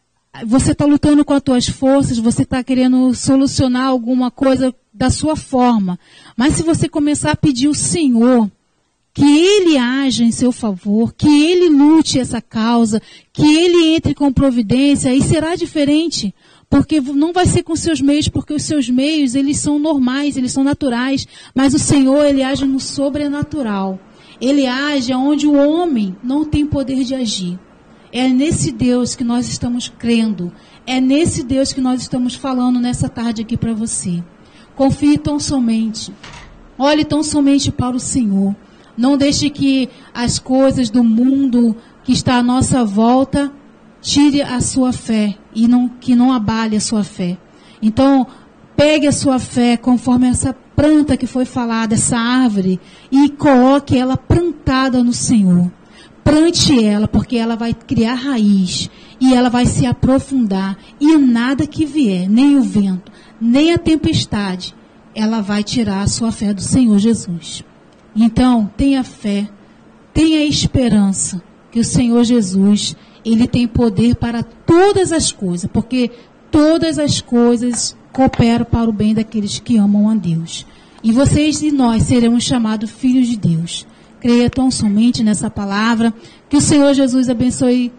você está lutando com as tuas forças, você está querendo solucionar alguma coisa da sua forma. Mas se você começar a pedir ao Senhor que ele haja em seu favor, que ele lute essa causa, que ele entre com providência, aí será diferente. Porque não vai ser com seus meios, porque os seus meios, eles são normais, eles são naturais. Mas o Senhor, ele age no sobrenatural. Ele age onde o homem não tem poder de agir. É nesse Deus que nós estamos crendo. É nesse Deus que nós estamos falando nessa tarde aqui para você. Confie tão somente. Olhe tão somente para o Senhor. Não deixe que as coisas do mundo que está à nossa volta tire a sua fé e não, que não abale a sua fé. Então, pegue a sua fé conforme essa planta que foi falada, essa árvore, e coloque ela plantada no Senhor. Plante ela, porque ela vai criar raiz e ela vai se aprofundar. E nada que vier, nem o vento, nem a tempestade, ela vai tirar a sua fé do Senhor Jesus. Então, tenha fé, tenha esperança que o Senhor Jesus, ele tem poder para todas as coisas, porque todas as coisas cooperam para o bem daqueles que amam a Deus. E vocês e nós seremos chamados filhos de Deus. Creia tão somente nessa palavra, que o Senhor Jesus abençoe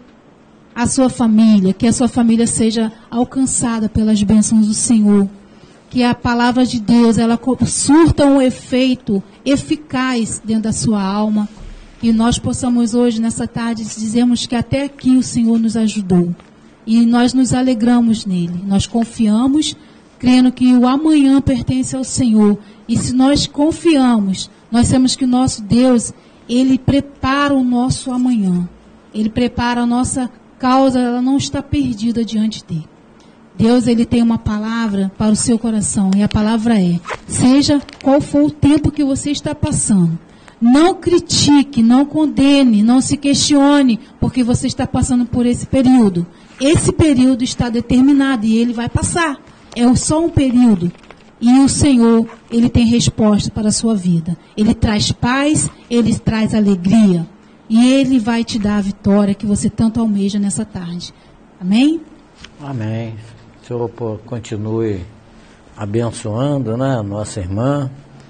a sua família, que a sua família seja alcançada pelas bênçãos do Senhor. Que a palavra de Deus, ela surta um efeito eficaz dentro da sua alma. E nós possamos hoje, nessa tarde, dizermos que até aqui o Senhor nos ajudou. E nós nos alegramos nele. Nós confiamos, crendo que o amanhã pertence ao Senhor. E se nós confiamos, nós sabemos que o nosso Deus, ele prepara o nosso amanhã. Ele prepara a nossa causa, ela não está perdida diante dele. Deus, ele tem uma palavra para o seu coração. E a palavra é, seja qual for o tempo que você está passando, não critique, não condene, não se questione, porque você está passando por esse período. Esse período está determinado e ele vai passar. É só um período. E o Senhor, ele tem resposta para a sua vida. Ele traz paz, ele traz alegria. E ele vai te dar a vitória que você tanto almeja nessa tarde. Amém? Amém. O Senhor continue abençoando, né, a nossa irmã.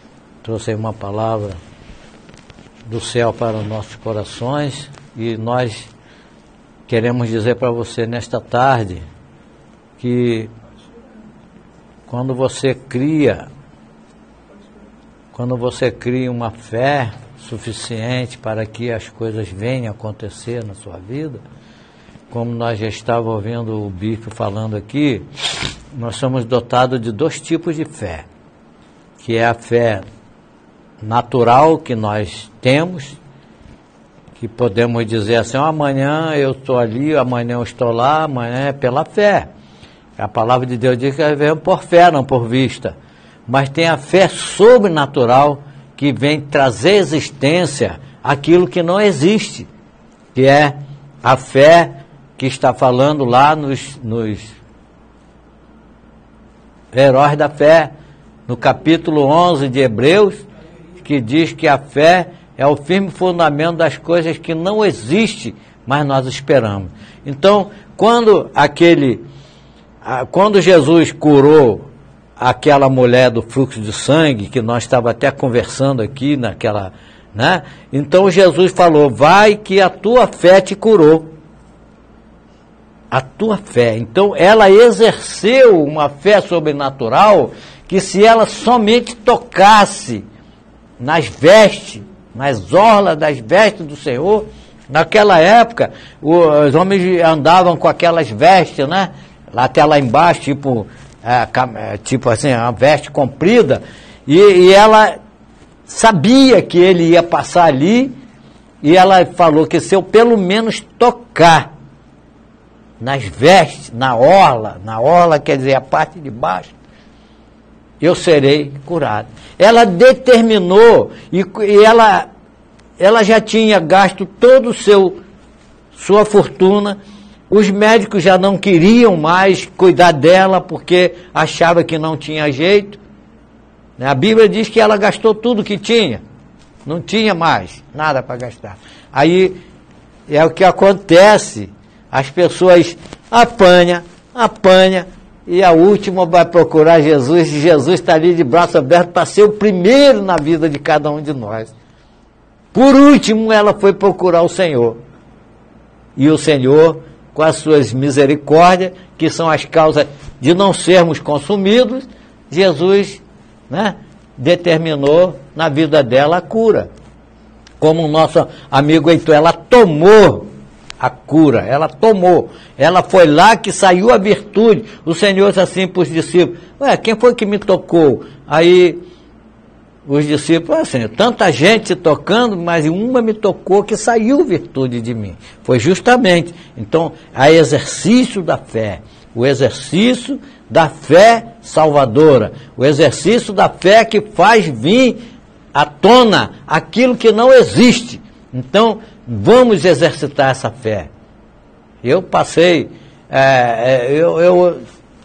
trouxe aí uma palavra do céu para os nossos corações, e nós queremos dizer para você nesta tarde que quando você cria, quando você cria uma fé suficiente para que as coisas venham a acontecer na sua vida, como nós já estávamos ouvindo o Bispo falando aqui, nós somos dotados de dois tipos de fé, que é a fé natural que nós temos, que podemos dizer assim, oh, amanhã eu estou ali, amanhã eu estou lá, amanhã é pela fé. A palavra de Deus diz que vem por fé, não por vista. Mas tem a fé sobrenatural que vem trazer existência àquilo que não existe, que é a fé que está falando lá nos, nos heróis da fé, no capítulo onze de Hebreus, que diz que a fé é o firme fundamento das coisas que não existem, mas nós esperamos. Então, quando aquele, quando Jesus curou aquela mulher do fluxo de sangue, que nós estávamos até conversando aqui naquela, né? Então Jesus falou, vai que a tua fé te curou. A tua fé. Então ela exerceu uma fé sobrenatural, que se ela somente tocasse nas vestes, nas orlas das vestes do Senhor, naquela época, os homens andavam com aquelas vestes, né? Até lá embaixo, tipo, é, tipo assim, uma veste comprida, e, e ela sabia que ele ia passar ali, e ela falou que se eu pelo menos tocar nas vestes, na orla, na orla quer dizer a parte de baixo, eu serei curado. Ela determinou, e, e ela, ela já tinha gasto todo o seu, sua fortuna, os médicos já não queriam mais cuidar dela, porque achavam que não tinha jeito. A Bíblia diz que ela gastou tudo que tinha, não tinha mais nada para gastar. Aí é o que acontece, as pessoas apanham, apanham, e a última vai procurar Jesus, e Jesus está ali de braço aberto para ser o primeiro na vida de cada um de nós. Por último, ela foi procurar o Senhor. E o Senhor, com as suas misericórdias, que são as causas de não sermos consumidos, Jesus, né, determinou na vida dela a cura. Como o nosso amigo Heitor, ela tomou a cura, ela tomou, ela foi lá que saiu a virtude. O Senhor disse assim para os discípulos, ué, quem foi que me tocou? Aí os discípulos, assim, tanta gente tocando, mas uma me tocou que saiu virtude de mim. Foi justamente, então, a exercício da fé, o exercício da fé salvadora, o exercício da fé que faz vir à tona aquilo que não existe. Então, vamos exercitar essa fé. Eu passei, é, eu, eu,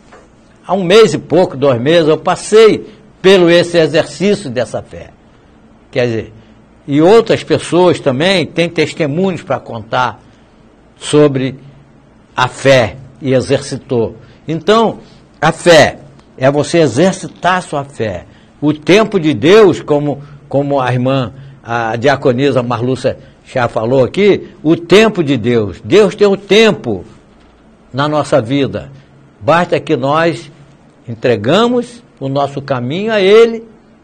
há um mês e pouco, dois meses, eu passei pelo esse exercício dessa fé. Quer dizer, e outras pessoas também têm testemunhos para contar sobre a fé e exercitou. Então, a fé é você exercitar a sua fé. O tempo de Deus, como, como a irmã, a diaconisa Marlúcia já falou aqui, o tempo de Deus. Deus tem o tempo na nossa vida. Basta que nós entregamos o nosso caminho a Ele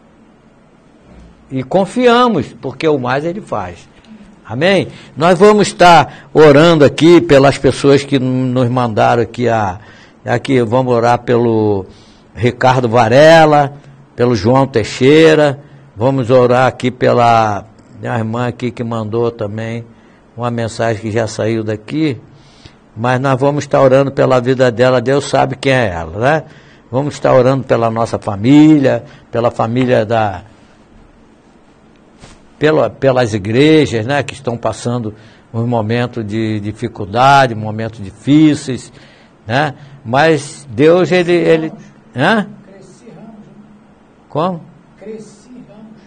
e confiamos, porque o mais Ele faz. Amém? Nós vamos estar orando aqui pelas pessoas que nos mandaram aqui, a, aqui vamos orar pelo Ricardo Varela, pelo João Teixeira, vamos orar aqui pela minha irmã aqui que mandou também uma mensagem que já saiu daqui, mas nós vamos estar orando pela vida dela, Deus sabe quem é ela, né? Vamos estar orando pela nossa família, pela família da... Pela, pelas igrejas, né, que estão passando um momento de dificuldade, momentos difíceis, né? Mas Deus, Ele... ele hã? Cresci Ramos. Como? Cresci Ramos.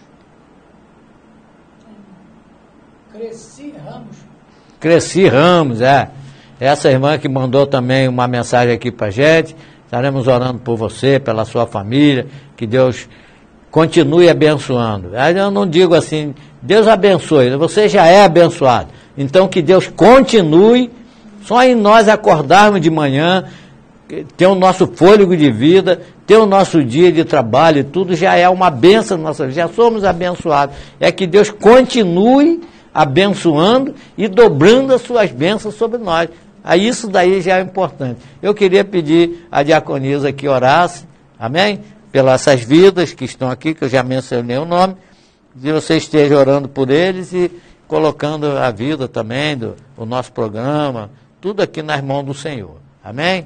Cresci Ramos. Cresci Ramos, é. Essa irmã que mandou também uma mensagem aqui para a gente. Estaremos orando por você, pela sua família, que Deus continue abençoando. Aí eu não digo assim, Deus abençoe, você já é abençoado. Então que Deus continue, só em nós acordarmos de manhã, ter o nosso fôlego de vida, ter o nosso dia de trabalho, tudo já é uma bênção na nossa vida, já somos abençoados. É que Deus continue abençoando e dobrando as suas bênçãos sobre nós. Aí isso daí já é importante. Eu queria pedir a diaconisa que orasse, amém? Pelas essas vidas que estão aqui, que eu já mencionei o nome, que você esteja orando por eles e colocando a vida também do o nosso programa, tudo aqui nas mãos do Senhor. Amém?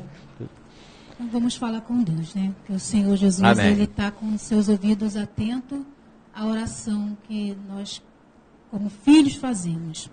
Então vamos falar com Deus, né? Porque o Senhor Jesus, Amém. Ele está com os seus ouvidos atentos à oração que nós, como filhos, fazemos.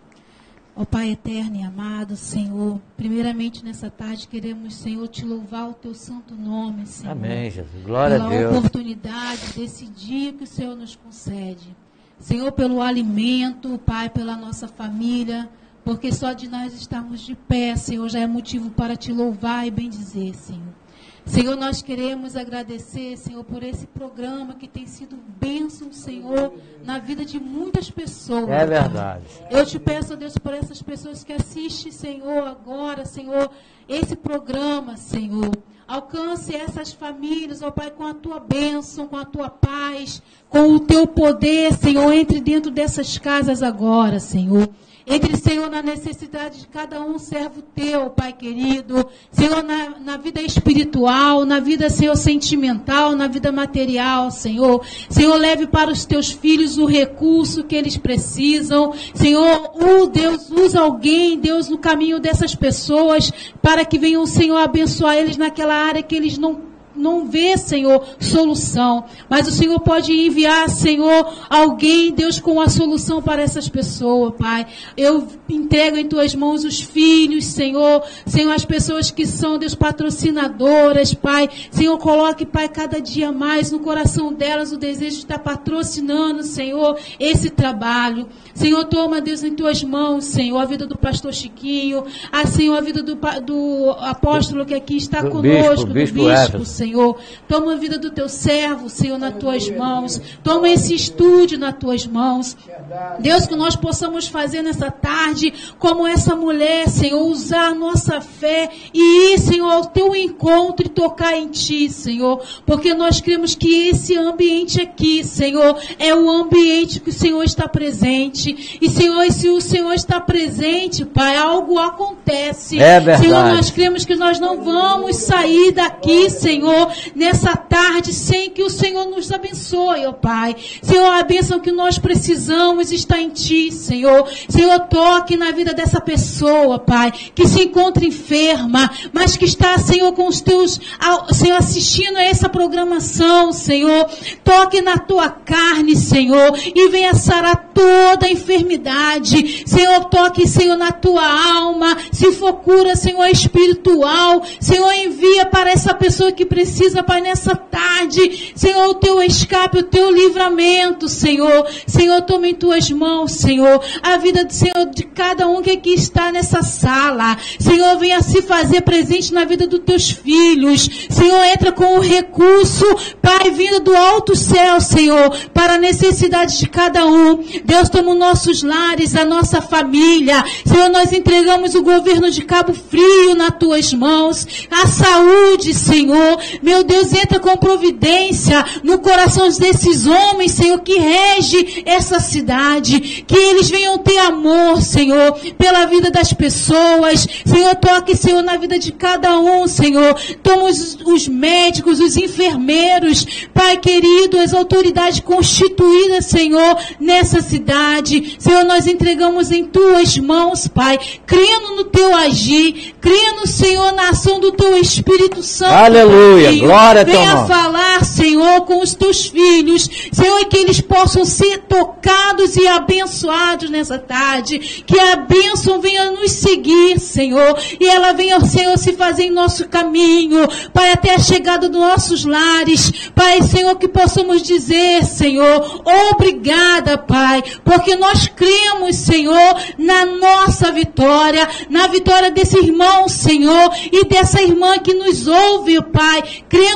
Ó Pai eterno e amado, Senhor, primeiramente nessa tarde queremos, Senhor, te louvar o teu santo nome, Senhor. Amém, Jesus. Glória pela a Deus. oportunidade desse dia que o Senhor nos concede. Senhor, pelo alimento, Pai, pela nossa família, porque só de nós estarmos de pé, Senhor, já é motivo para te louvar e bendizer, Senhor. Senhor, nós queremos agradecer, Senhor, por esse programa que tem sido bênção, Senhor, na vida de muitas pessoas. É verdade. Eu te peço, Deus, por essas pessoas que assistem, Senhor, agora, Senhor, esse programa, Senhor. Alcance essas famílias, ó Pai, com a tua bênção, com a tua paz, com o teu poder, Senhor, entre dentro dessas casas agora, Senhor. Entre, Senhor, na necessidade de cada um servo teu, Pai querido. Senhor, na, na vida espiritual, na vida, Senhor, sentimental, na vida material, Senhor. Senhor, leve para os teus filhos o recurso que eles precisam. Senhor, oh, Deus, usa alguém, Deus, no caminho dessas pessoas, para que venham, Senhor, abençoar eles naquela área que eles não não vê, Senhor, solução. Mas o Senhor pode enviar, Senhor, alguém, Deus, com a solução para essas pessoas, Pai. Eu entrego em tuas mãos os filhos, Senhor. Senhor, as pessoas que são, Deus, patrocinadoras, Pai. Senhor, coloque, Pai, cada dia mais no coração delas o desejo de estar patrocinando, Senhor, esse trabalho. Senhor, toma, Deus, em tuas mãos, Senhor, a vida do pastor Chiquinho, a, Senhor, a vida do, do apóstolo que aqui está do conosco, bispo, do bispo, bispo, Senhor. Toma a vida do teu servo, Senhor, nas tuas mãos. Toma esse estúdio nas tuas mãos. Deus, que nós possamos fazer nessa tarde, como essa mulher, Senhor, usar a nossa fé e ir, Senhor, ao teu encontro e tocar em ti, Senhor. Porque nós cremos que esse ambiente aqui, Senhor, é o ambiente que o Senhor está presente. E, Senhor, e se o Senhor está presente, Pai, algo acontece. É verdade. Senhor, nós cremos que nós não vamos sair daqui, Senhor, nessa tarde, sem que o Senhor nos abençoe, ó Pai. Senhor, a bênção que nós precisamos está em Ti, Senhor. Senhor, toque na vida dessa pessoa, Pai, que se encontra enferma, mas que está, Senhor, com os Teus, Senhor, assistindo a essa programação, Senhor. Toque na Tua carne, Senhor, e venha sarar toda a enfermidade. Senhor, toque, Senhor, na Tua alma. Se for cura, Senhor, espiritual, Senhor, envia para essa pessoa que precisa Precisa, Pai, nessa tarde, Senhor, o teu escape, o teu livramento, Senhor. Senhor, toma em tuas mãos, Senhor, a vida do Senhor, de cada um que aqui está nessa sala. Senhor, venha se fazer presente na vida dos teus filhos. Senhor, entra com o recurso, Pai, vindo do alto céu, Senhor, para a necessidade de cada um. Deus, toma os nossos lares, a nossa família. Senhor, nós entregamos o governo de Cabo Frio nas tuas mãos. A saúde, Senhor. Meu Deus, entra com providência no coração desses homens, Senhor, que rege essa cidade. Que eles venham ter amor, Senhor, pela vida das pessoas. Senhor, toque, Senhor, na vida de cada um, Senhor. Toma os, os médicos, os enfermeiros, Pai querido, as autoridades constituídas, Senhor, nessa cidade. Senhor, nós entregamos em tuas mãos, Pai, crendo no teu agir, crendo, Senhor, na ação do teu Espírito Santo. Aleluia. Glória a teu Venha nome. falar, Senhor, com os teus filhos, Senhor, e que eles possam ser tocados e abençoados nessa tarde, que a bênção venha nos seguir, Senhor, e ela venha, Senhor, se fazer em nosso caminho, Pai, até a chegada dos nossos lares, Pai, Senhor, que possamos dizer, Senhor, obrigada, Pai, porque nós cremos, Senhor, na nossa vitória, na vitória desse irmão, Senhor, e dessa irmã que nos ouve, Pai, crendo também,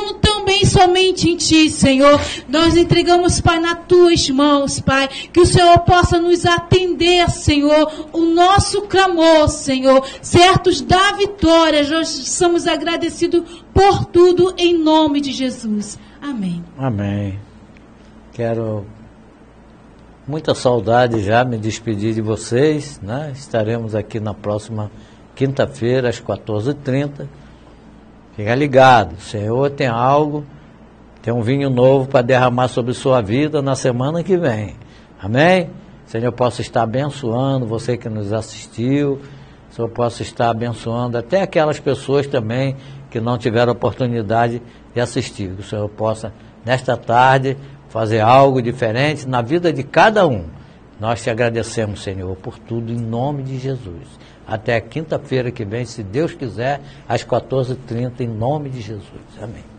também somente em Ti, Senhor. Nós entregamos, Pai, nas Tuas mãos, Pai, que o Senhor possa nos atender, Senhor, o nosso clamor, Senhor, certos da vitória. Nós somos agradecidos por tudo, em nome de Jesus. Amém. Amém. Quero, muita saudade já, me despedir de vocês, né? Estaremos aqui na próxima quinta-feira, às quatorze e trinta. Fica ligado, o Senhor tem algo, tem um vinho novo para derramar sobre sua vida na semana que vem. Amém? O Senhor possa estar abençoando você que nos assistiu, o Senhor possa estar abençoando até aquelas pessoas também que não tiveram oportunidade de assistir. Que o Senhor possa, nesta tarde, fazer algo diferente na vida de cada um. Nós te agradecemos, Senhor, por tudo, em nome de Jesus. Até quinta-feira que vem, se Deus quiser, às quatorze e trinta, em nome de Jesus. Amém.